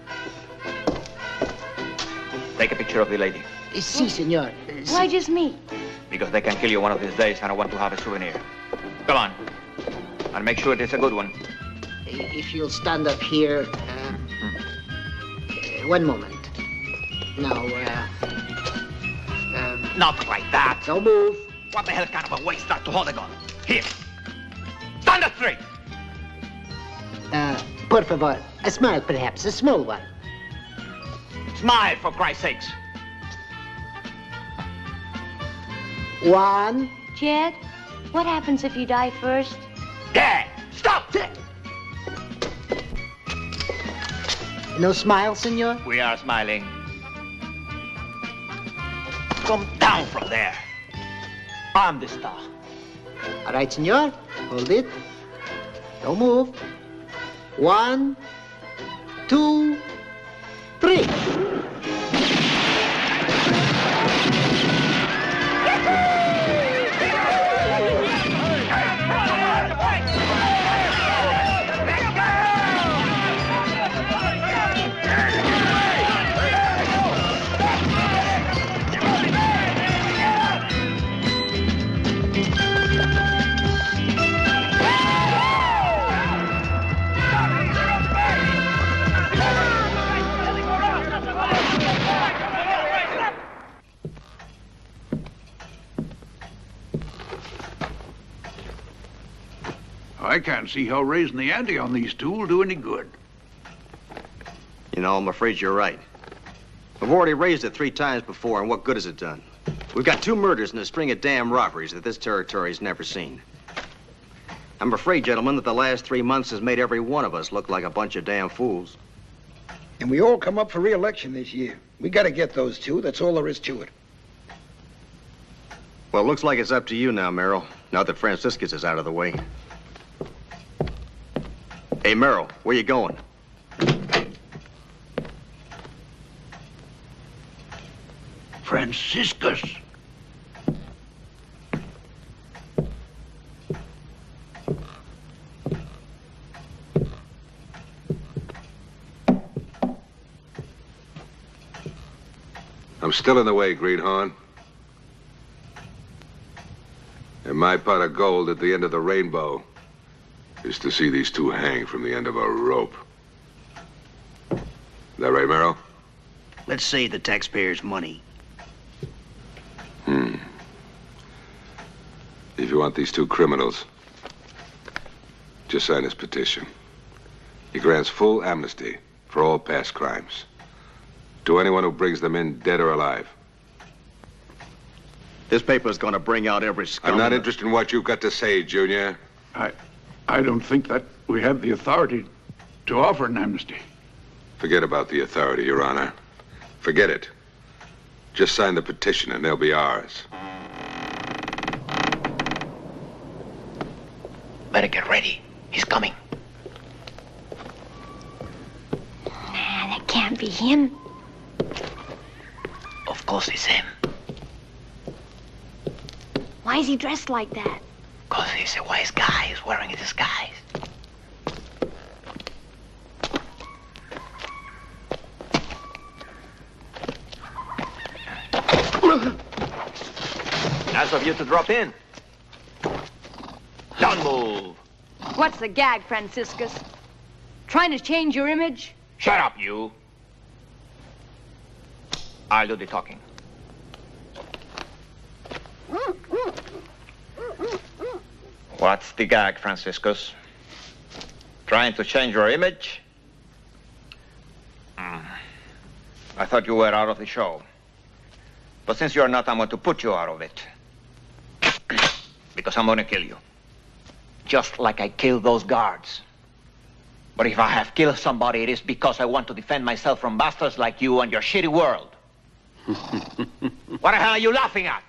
Take a picture of the lady. Si, senor. Why just me? Because they can kill you one of these days and I want to have a souvenir. Come on. And make sure it is a good one. If you'll stand up here. One moment. Now, Not like that. don't move. What the hell kind of a waste that to hold a gun? Here. Stand up straight. Por favor. A smile, perhaps. A small one. Smile, for Christ's sakes. One. Jed, what happens if you die first? There. Stop. No smile, senor? We are smiling. come down from there. I'm the star. All right, senor. Hold it. Don't move. 1, 2, 3. I can't see how raising the ante on these two will do any good. You know, I'm afraid you're right. We've already raised it 3 times before, and what good has it done? We've got 2 murders and a string of damn robberies that this territory's never seen. I'm afraid, gentlemen, that the last 3 months has made every one of us look like a bunch of damn fools. And we all come up for re-election this year. We gotta get those 2. That's all there is to it. Well, it looks like it's up to you now, Merrill, now that Franciscus is out of the way. Hey, Merrill, where you going? Franciscus. I'm still in the way, Greenhorn. And my pot of gold at the end of the rainbow is to see these 2 hang from the end of a rope. Is that right, Merrill? Let's save the taxpayers' money. If you want these 2 criminals, just sign this petition. He grants full amnesty for all past crimes to anyone who brings them in dead or alive. This paper's gonna bring out every scum. I'm not interested in what you've got to say, Junior. I don't think that we have the authority to offer an amnesty. Forget about the authority, Your Honor. Forget it. Just sign the petition and they'll be ours. Better get ready. He's coming. Nah, that can't be him. Of course it's him. Why is he dressed like that? Because he's a wise guy. He's wearing a disguise. Nice of you to drop in. Don't move. What's the gag, Franciscus? Trying to change your image? Shut up, you. I'll do the talking. What's the gag, Franciscus? Trying to change your image? I thought you were out of the show. But since you're not, I'm going to put you out of it. Because I'm going to kill you. Just like I killed those guards. But if I have killed somebody, it is because I want to defend myself from bastards like you and your shitty world. What the hell are you laughing at?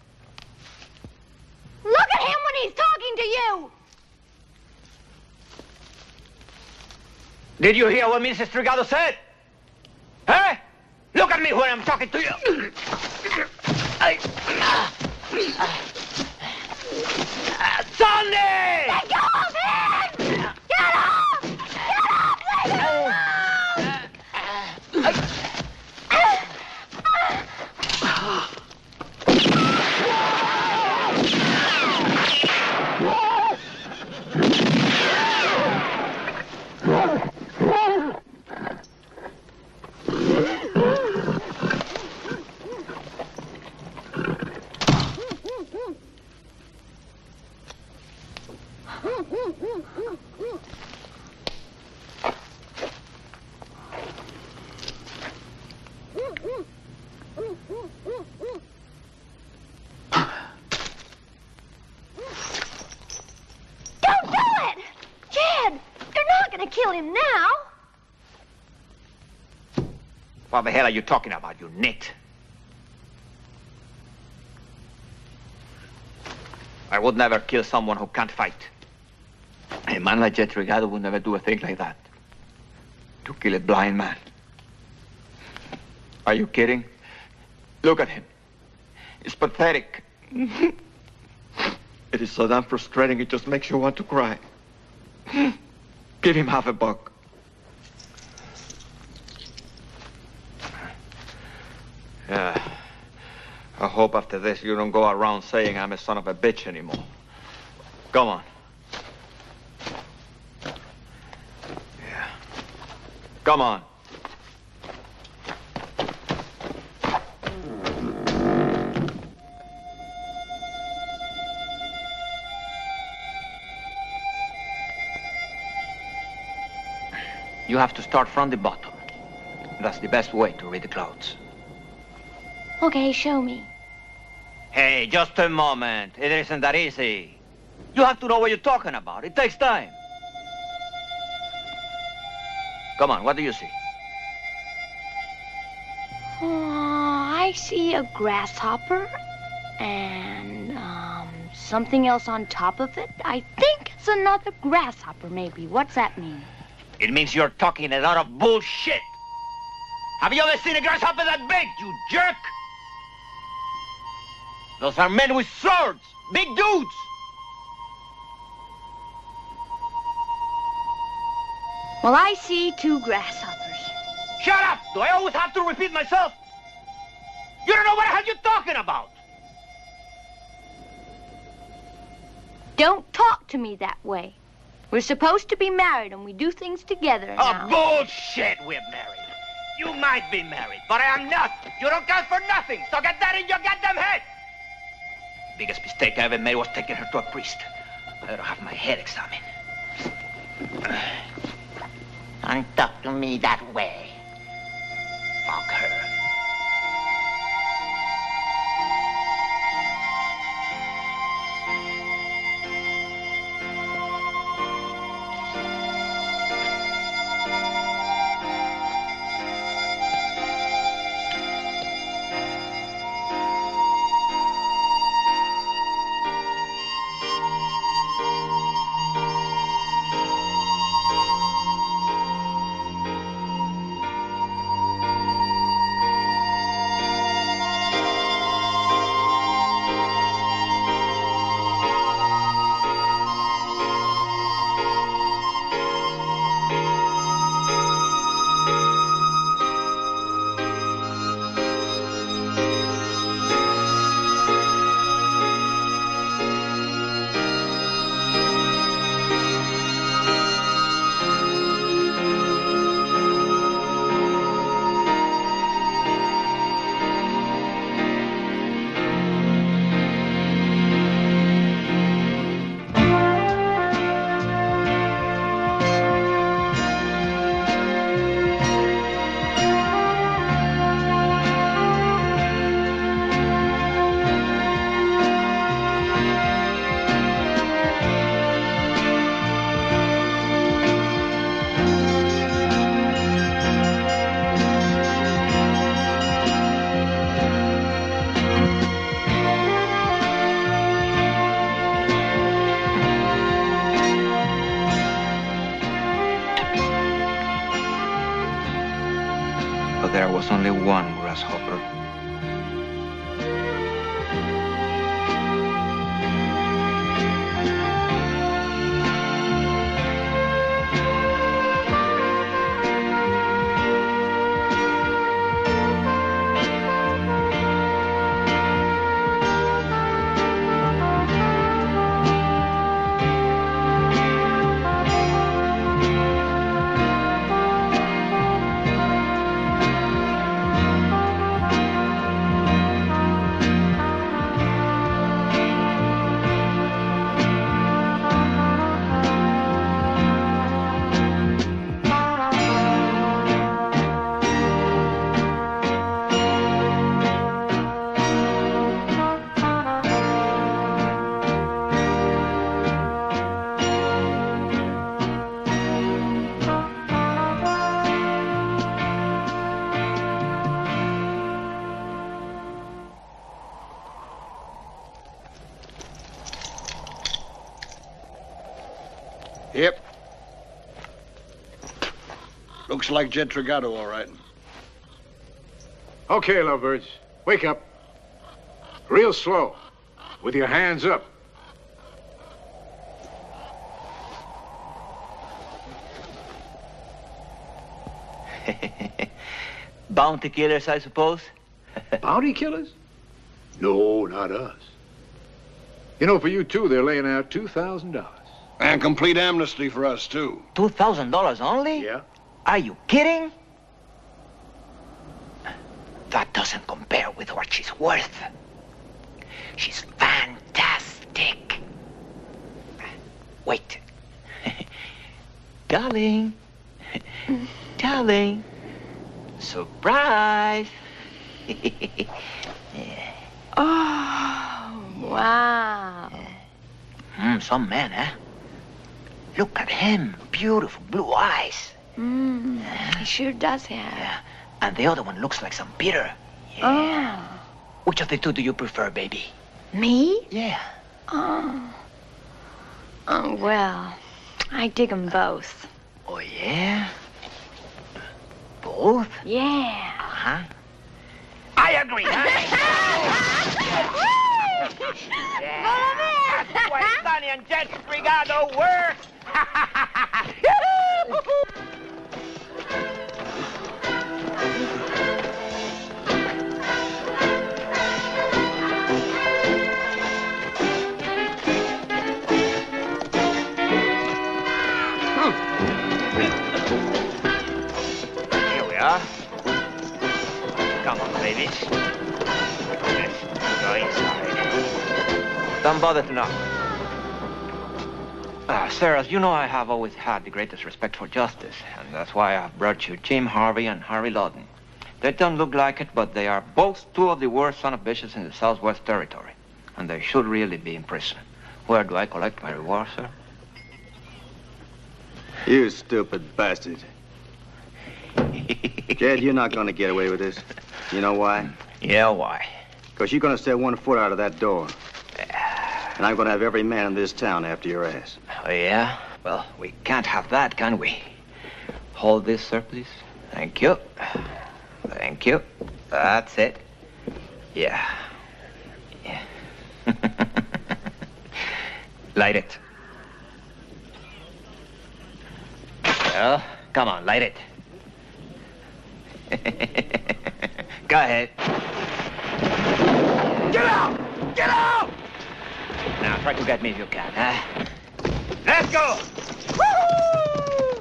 Look at him when he's talking to you! Did you hear what Mrs. Strigado said? Huh? Look at me when I'm talking to you. Sonny! Let go of him! Get off! Get off! Let go! Kill him now. What the hell are you talking about, you nit? I would never kill someone who can't fight. A man like Jet Rigado would never do a thing like that. To kill a blind man. Are you kidding? Look at him. It's pathetic. It is so damn frustrating, it just makes you want to cry. Give him $50. Yeah. I hope after this you don't go around saying I'm a son of a bitch anymore. Come on. Yeah. Come on. You have to start from the bottom. That's the best way to read the clouds. Okay, show me. Hey, just a moment. It isn't that easy. You have to know what you're talking about. It takes time. Come on, what do you see? Oh, I see a grasshopper and something else on top of it. I think it's another grasshopper, maybe. What's that mean? It means you're talking a lot of bullshit. Have you ever seen a grasshopper that big, you jerk? Those are men with swords, big dudes. Well, I see 2 grasshoppers. Shut up! Do I always have to repeat myself? You don't know what the hell you're talking about. Don't talk to me that way. We're supposed to be married and we do things together now. Oh, bullshit, we're married. You might be married, but I am not. You don't count for nothing, so get that in your goddamn head. Biggest mistake I ever made was taking her to a priest. I ought to have my head examined. Don't talk to me that way. Fuck her. There was only one grasshopper. Yep. Looks like Jet Trigado, all right. Okay, lovebirds, wake up. Real slow, with your hands up. Bounty killers, I suppose? Bounty killers? No, not us. You know, for you two, they're laying out $2,000. And complete amnesty for us, too. $2,000 only? Yeah. Are you kidding? That doesn't compare with what she's worth. She's fantastic. Wait. Darling. Darling. Surprise. Oh, wow. Some man, huh? Look at him. Beautiful blue eyes. He sure does have. Yeah. And the other one looks like some Peter. Yeah. Oh. Which of the two do you prefer, baby? Me? Yeah. Oh, well, I dig them both. Oh, yeah? Both? Yeah. Uh-huh. I agree, huh? Yeah. That's why Sonny and Jet Brigado were. Here we are. Come on, babies. Let's go inside. Don't bother to knock. Sir, as you know, I have always had the greatest respect for justice, and that's why I've brought you Jim Harvey and Harry Lawton. They don't look like it, but they are both two of the worst son of bitches in the Southwest Territory, and they should really be in prison. Where do I collect my reward, sir? You stupid bastard. Jed, you're not going to get away with this. You know why? Yeah, why? Because you're going to step 1 foot out of that door. And I'm going to have every man in this town after your ass. Oh, yeah? Well, we can't have that, can we? Hold this, sir, please. Thank you. Thank you. That's it. Yeah. Yeah. Light it. Well, come on, light it. Go ahead. Get out! Get out! Now, try to get me if you can, huh? Let's go! Woo!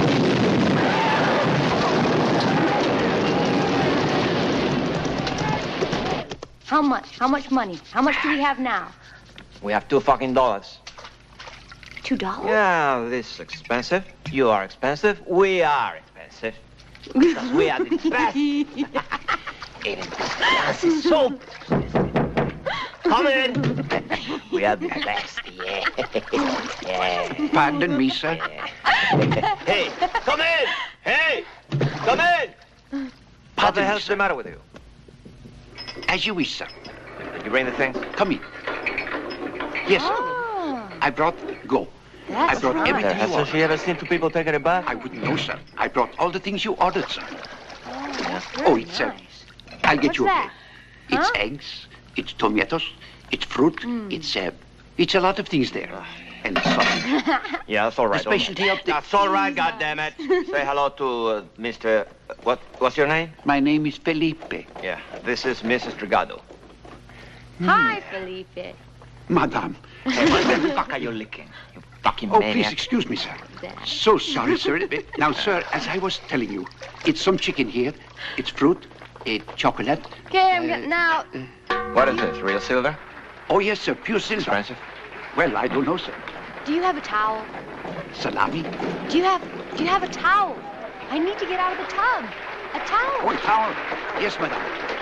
How much? How much money? How much do we have now? We have $2 fucking. $2? Yeah, this is expensive. You are expensive. We are expensive. Because we are the best. Even this dance is so come in. We are the best, yeah. Yeah. Pardon me, sir. Yeah. Hey, come in! Hey! Come in! What the hell's the matter with you? As you wish, sir. Did you bring the things? Come in. Yes, sir. Oh. I brought... Go. I brought everything you Has ordered. she ever seen two people taking a bath? I wouldn't know, sir. I brought all the things you ordered, sir. Oh, It's I'll get What's you a that? plate. It's Huh? eggs, it's tomatoes, it's fruit, it's a lot of things there. And sausage. Yeah, that's all right. The specialty of the... That's all right, goddammit. Say hello to Mr... What's your name? My name is Felipe. Yeah, this is Mrs. Drigado. Hi, Felipe. Madame. Hey, what the fuck are you licking? You fucking Oh, maniac. please excuse me, sir. So sorry, sir. Now, sir, as I was telling you, it's some chicken here, it's fruit, chocolate. Okay, I'm getting out. What is this, real silver? Oh, yes, sir, pure silver. Expensive? Well, I don't know, sir. Do you have a towel? Salami? Do you have a towel? I need to get out of the tub. A towel. Oh, a towel. Yes, madame.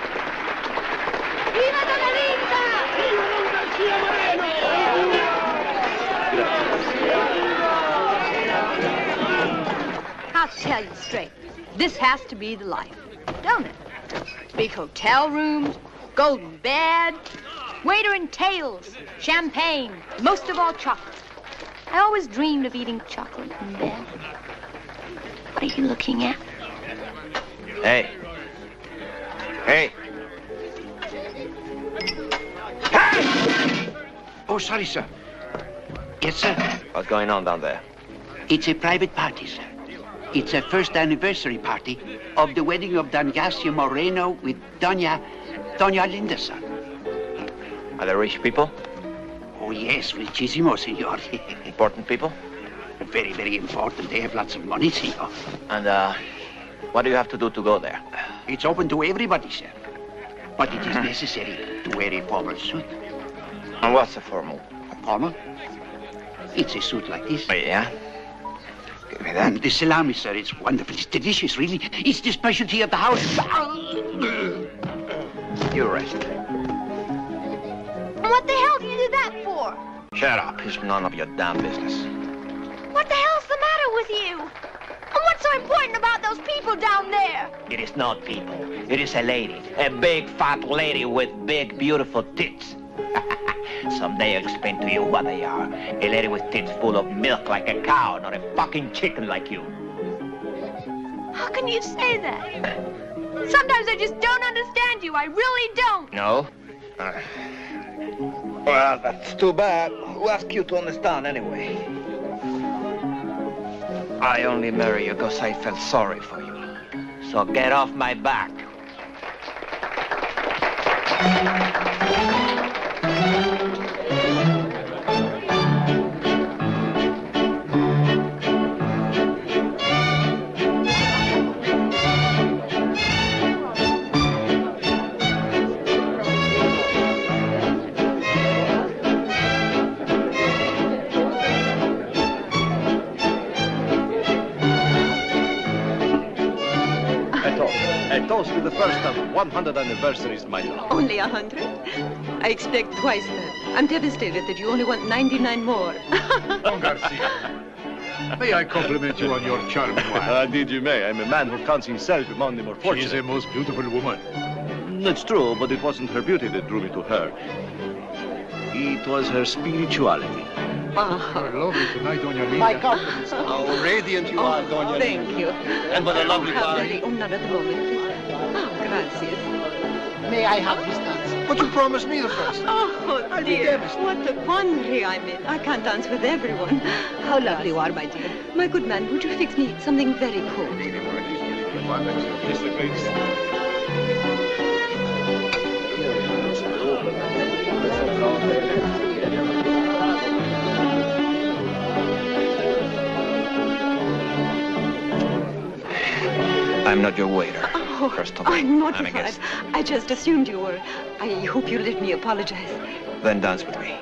Viva Donna Rita! I'll tell you straight. This has to be the life, don't it? Big hotel rooms, golden bed, waiter and tails, champagne, most of all chocolate. I always dreamed of eating chocolate in bed. What are you looking at? Hey. Hey. Oh, sorry, sir. Yes, sir. What's going on down there? It's a private party, sir. It's a first anniversary party of the wedding of Don Yacio Moreno with Doña Linda, sir. Are they rich people? Oh, yes, richissimo, senor. Important people? Very, very important. They have lots of money, senor. And, what do you have to do to go there? It's open to everybody, sir. But it is necessary to wear a formal suit. And what's a formal? Formal? It's a suit like this. Oh, yeah? Give me that. The salami, sir, it's wonderful. It's delicious, really. It's the specialty of the house. You rest. What the hell do you do that for? Shut up. It's none of your damn business. What the hell's the matter with you? And what's so important about those people down there? It is not people. It is a lady. A big, fat lady with big, beautiful tits. Someday I'll explain to you what they are. A lady with tits full of milk like a cow, not a fucking chicken like you. How can you say that? Sometimes I just don't understand you. I really don't. No? Well, that's too bad. Who asked you to understand anyway? I only married you because I felt sorry for you. So get off my back. A toast to the first of 100 anniversaries, my love. Only 100? I expect twice that. I'm devastated that you only want 99 more. Don Garcia, may I compliment you on your charming wife? Indeed you may. I'm a man who counts himself among the more fortunate. She's a most beautiful woman. That's true, but it wasn't her beauty that drew me to her. It was her spirituality. You're lovely tonight, Doña Linda. My compliments. How radiant you are, Doña Thank Linda. you. And what a lovely party. Oh, not at the moment, please. Oh, gracias. May I have this dance? But you promised me the first. Oh, dear, what a quandary I'm in. I can't dance with everyone. How lovely you are, my dear. My good man, would you fix me something very cool? It's the greatest. I'm not your waiter. Oh, First of all, I'm I'm a mortified. guest. I just assumed you were. I hope you let me apologize. Then dance with me.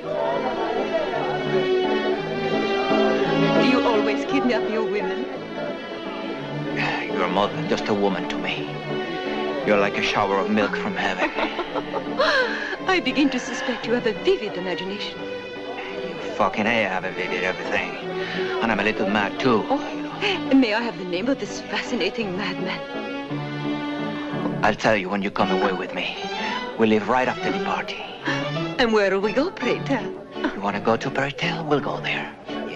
You always kidnap your women. You're more than just a woman to me. You're like a shower of milk from heaven. I begin to suspect you have a vivid imagination. Fucking A, I have a vivid everything. And I'm a little mad, too. May I have the name of this fascinating madman? I'll tell you when you come away with me. We leave right after the party. And where will we go, pray tell? You want to go to Bertel? We'll go there.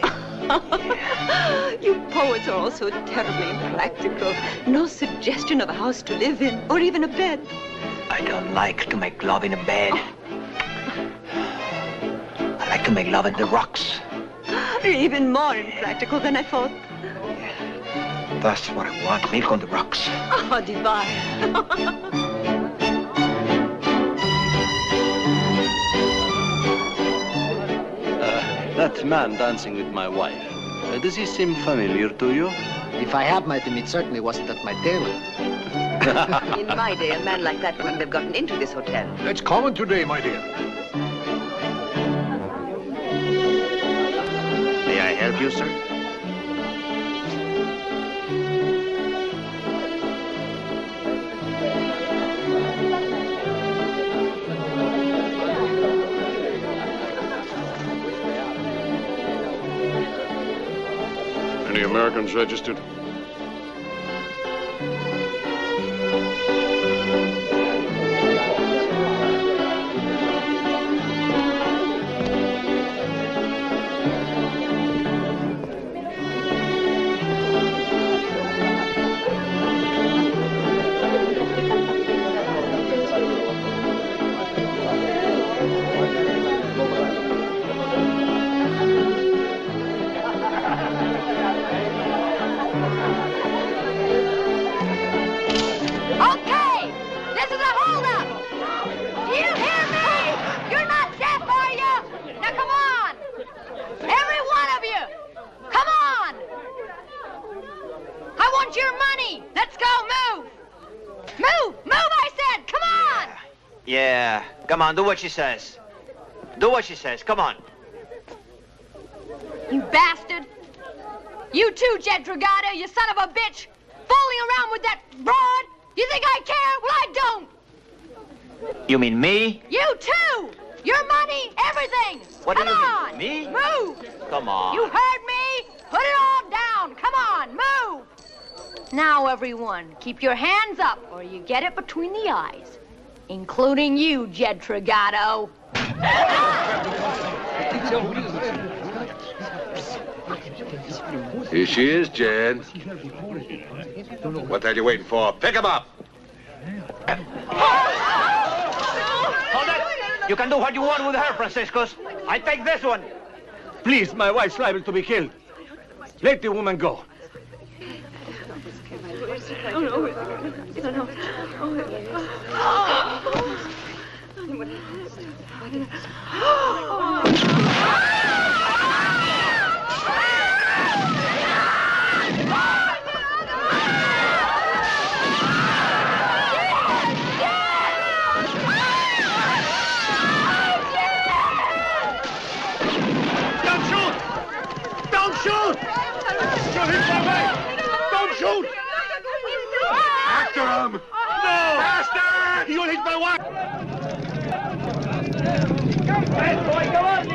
You poets are all so terribly impractical. No suggestion of a house to live in, or even a bed. I don't like to make love in a bed. I like to make love in the rocks. Even more impractical than I thought. That's what I want, milk on the rocks. Oh, divine. That man dancing with my wife. Does he seem familiar to you? If I have met him, it certainly wasn't at my table. In my day, a man like that wouldn't have gotten into this hotel. It's common today, my dear. May I help you, sir? Any Americans registered? want your money. Let's go, move. Move, I said, come on. Yeah, come on, do what she says. Do what she says, come on. You bastard. You too, Jed Dragato, you son of a bitch. Fooling around with that broad. You think I care? Well, I don't. You mean me? You too. Your money, everything. What do you mean? Me? Move. Come on. You heard me? Put it all down. Come on, move. Now, everyone, keep your hands up or you get it between the eyes. Including you, Jed Dragato. Here she is, Jen. What the hell you waiting for? Pick him up! Hold it! You can do what you want with her, Franciscus. I take this one. Please, my wife's liable to be killed. Let the woman go. Don't shoot! You'll hit my wife! Don't shoot! After him! No! Faster! You'll hit my wife! Come on, boy, come on!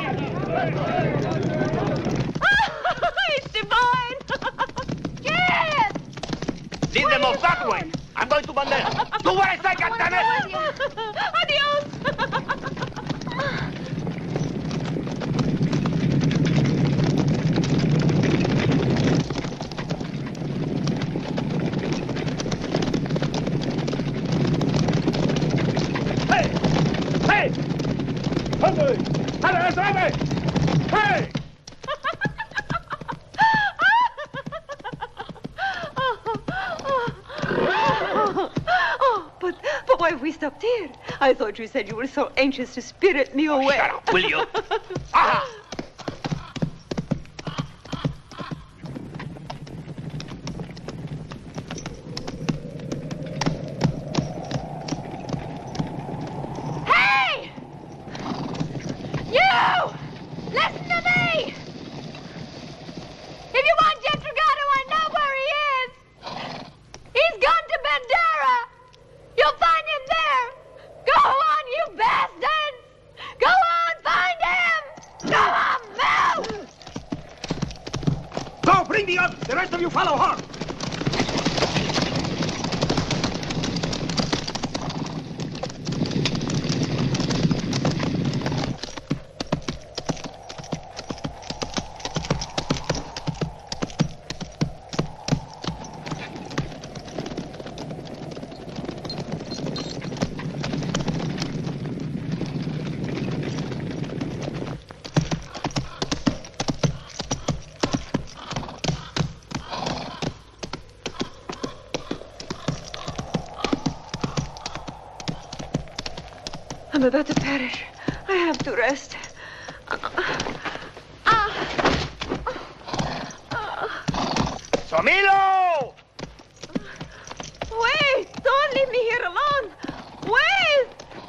It's divine! Yes! Lead them off that way. I'm going to Bandera. Do what I say, goddammit! Adios! Hey! But why have we stopped here? I thought you said you were so anxious to spirit me away. Shut up, will you? Aha! Hey! You! Listen to me! If you want Jed Dragato, I know where he is. He's gone to Bandera. You'll find him there. Go on, you bastards! Go on, find him! Go on, move! Go, bring the others. The rest of you follow her. I'm about to perish. I have to rest. Somilo! Wait! Don't leave me here alone! Wait!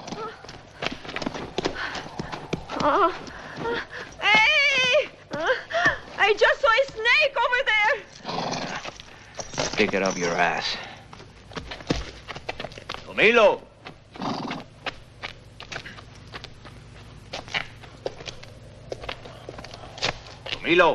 Hey! I just saw a snake over there! Stick it up your ass. Somilo! Somilo!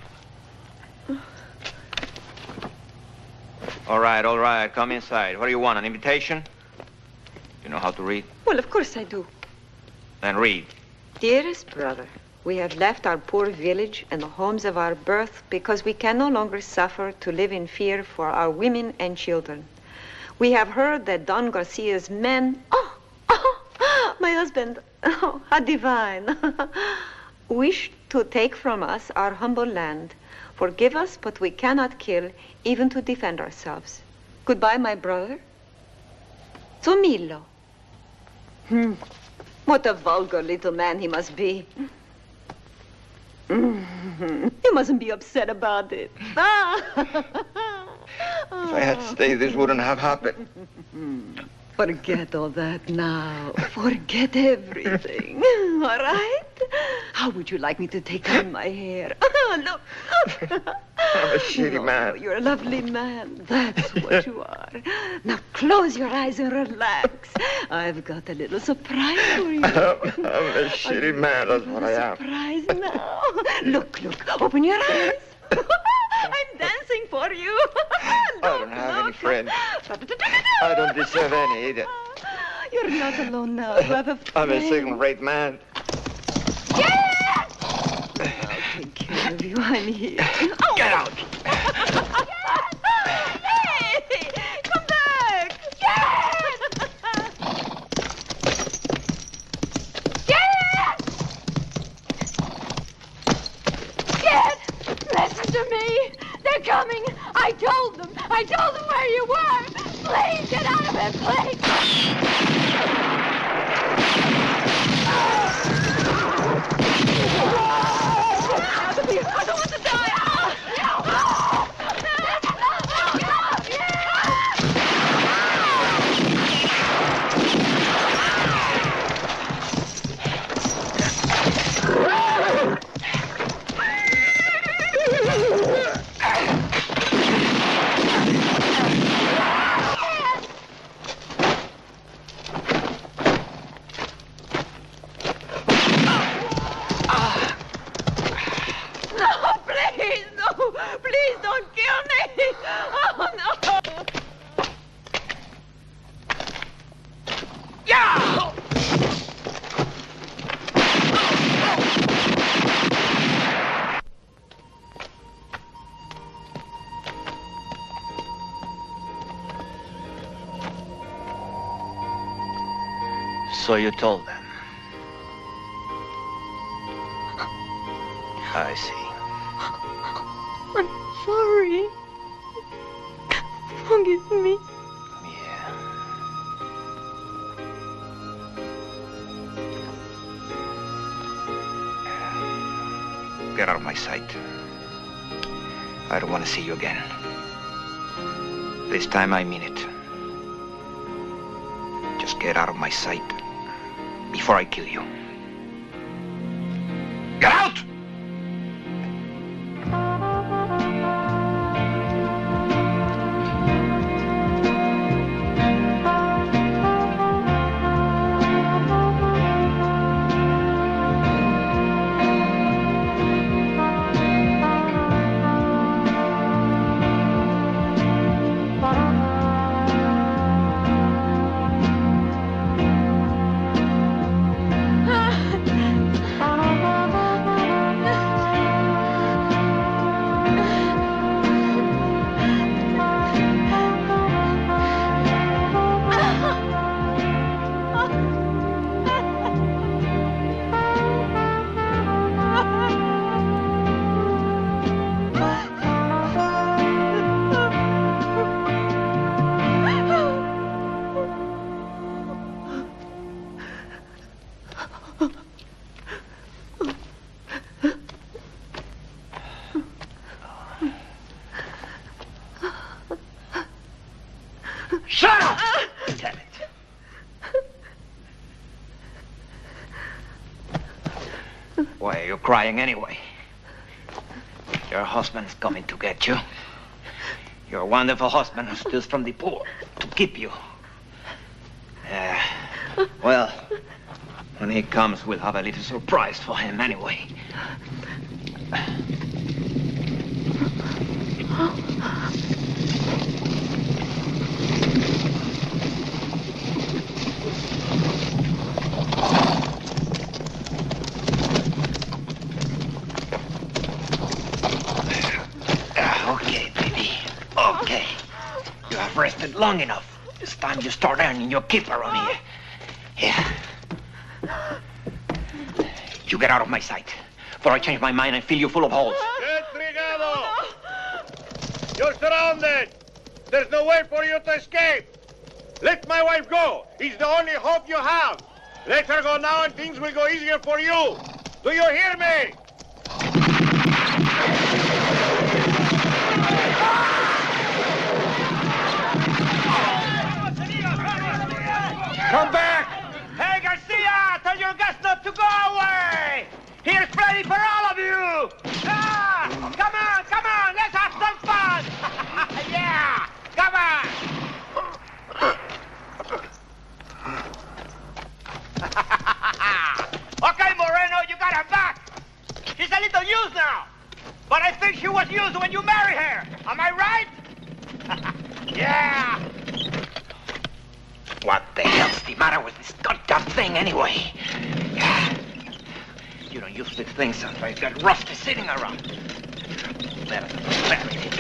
All right. Come inside. What do you want, an invitation? You know how to read? Well, of course I do. Then read. Dearest brother, we have left our poor village and the homes of our birth because we can no longer suffer to live in fear for our women and children. We have heard that Don Garcia's men... my husband, how divine, wish to take from us our humble land. Forgive us, but we cannot kill, even to defend ourselves. Goodbye, my brother. Somilo. What a vulgar little man he must be. You mustn't be upset about it. If I had stayed, this wouldn't have happened. Forget all that now. Forget everything. All right? How would you like me to take on my hair? Look. I'm a shitty man. You're a lovely man. That's what you are. Now close your eyes and relax. I've got a little surprise for you. I'm a shitty man. That's what I am. Surprise now. Look. Open your eyes. I'm dancing for you. I don't have any friends. I don't deserve any either. You're not alone now. You have a friend. I'm a second-rate man. Yeah! I'll take care of you. I'm here. Get out! Hey! Come back! Get! Listen to me! They're coming! I told them where you were! Please get out of it, please! I don't want to die! Please don't kill me! Oh, no! Yeah! So you told them. I see. I'm sorry. Forgive me. Get out of my sight. I don't want to see you again. This time I mean it. Just get out of my sight before I kill you. Get out! Shut up! Damn it. Why are you crying anyway? Your husband's coming to get you. Your wonderful husband who steals from the poor to keep you. Well, when he comes, we'll have a little surprise for him anyway. Okay, baby. Okay. You have rested long enough. It's time you start earning your keep around here. Yeah. You get out of my sight, for I change my mind and fill you full of holes. You're surrounded. There's no way for you to escape. Let my wife go. It's the only hope you have. Let her go now and things will go easier for you. Do you hear me? Come back! Hey, Garcia! Tell your guests not to go away! Here's plenty for all of you! Ah! Come on! Let's have some fun! Yeah! Come on! Okay, Moreno, you got her back! She's a little used now! But I think she was used when you married her! Am I right? Yeah! What the hell's the matter with this goddamn thing, anyway? You don't use this thing someplace. Got rusty sitting around. Better bury it.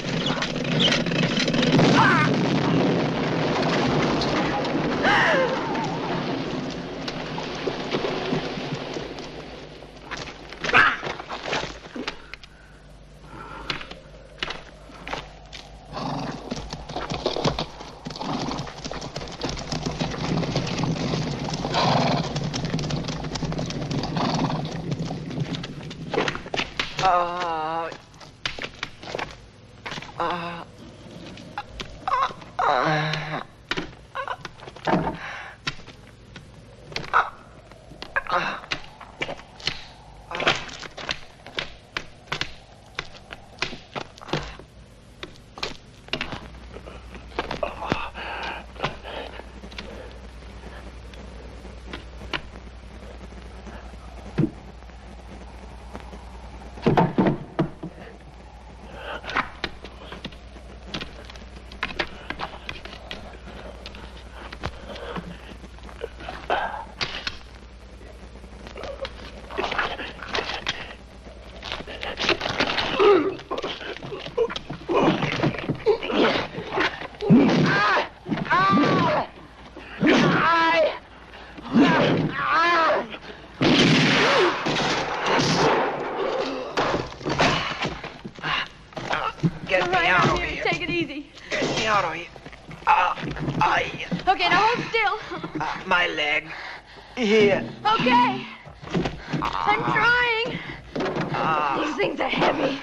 Okay, now hold still. My leg. Here. Okay. I'm trying. These things are heavy.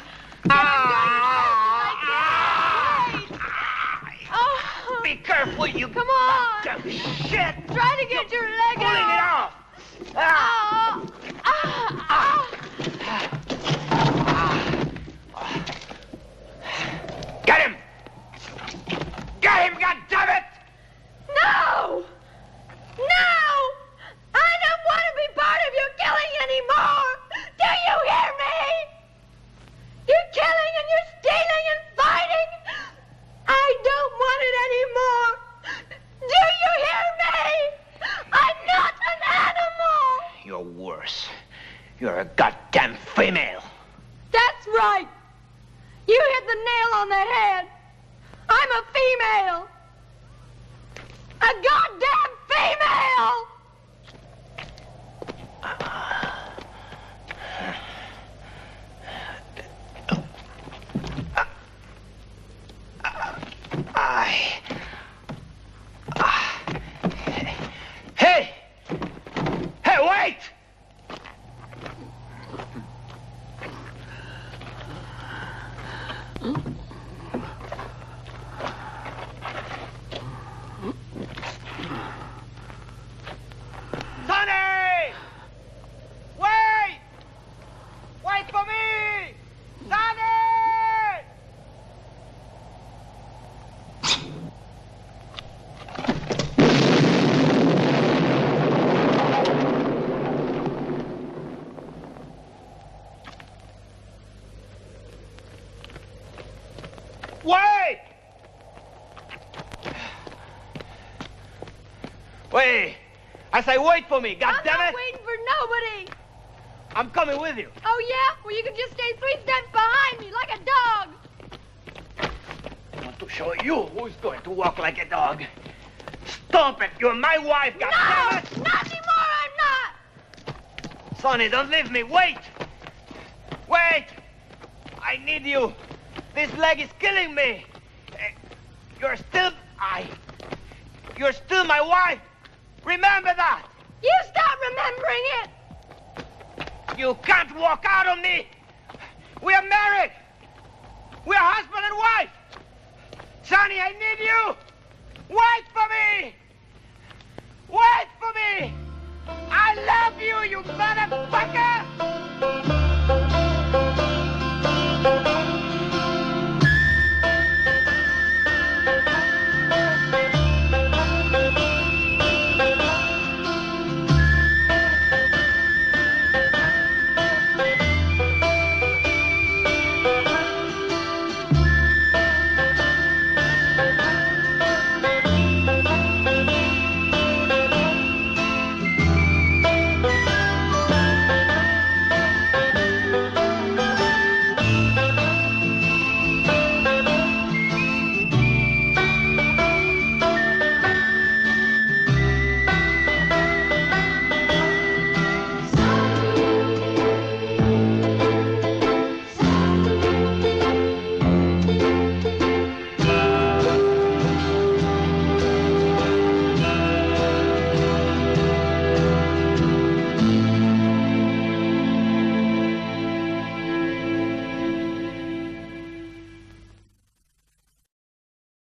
Be careful, you come on. Shit. Try to get your leg pulling it off. Get him! Get him, goddammit! No! No! I don't want to be part of your killing anymore! Do you hear me? You're killing and you're stealing and fighting! I don't want it anymore! Do you hear me? I'm not an animal! You're worse. You're a goddamn female. That's right! You hit the nail on the head! I'm a female! A goddamn female! Hey! Hey, wait! Sonny! Wait! Wait for me! Sonny! Wait! Wait! I say wait for me, goddammit! I'm not waiting for nobody! I'm coming with you. Oh, yeah? Well, you can just stay 3 steps behind me, like a dog! I want to show you who's going to walk like a dog. Stomp it! You're my wife, goddammit! No! Not anymore, I'm not! Sonny, don't leave me! Wait! Wait! I need you! This leg is killing me! You're still my wife! Remember that! You stop remembering it! You can't walk out on me! We are married! We are husband and wife! Sonny, I need you! Wait for me! Wait you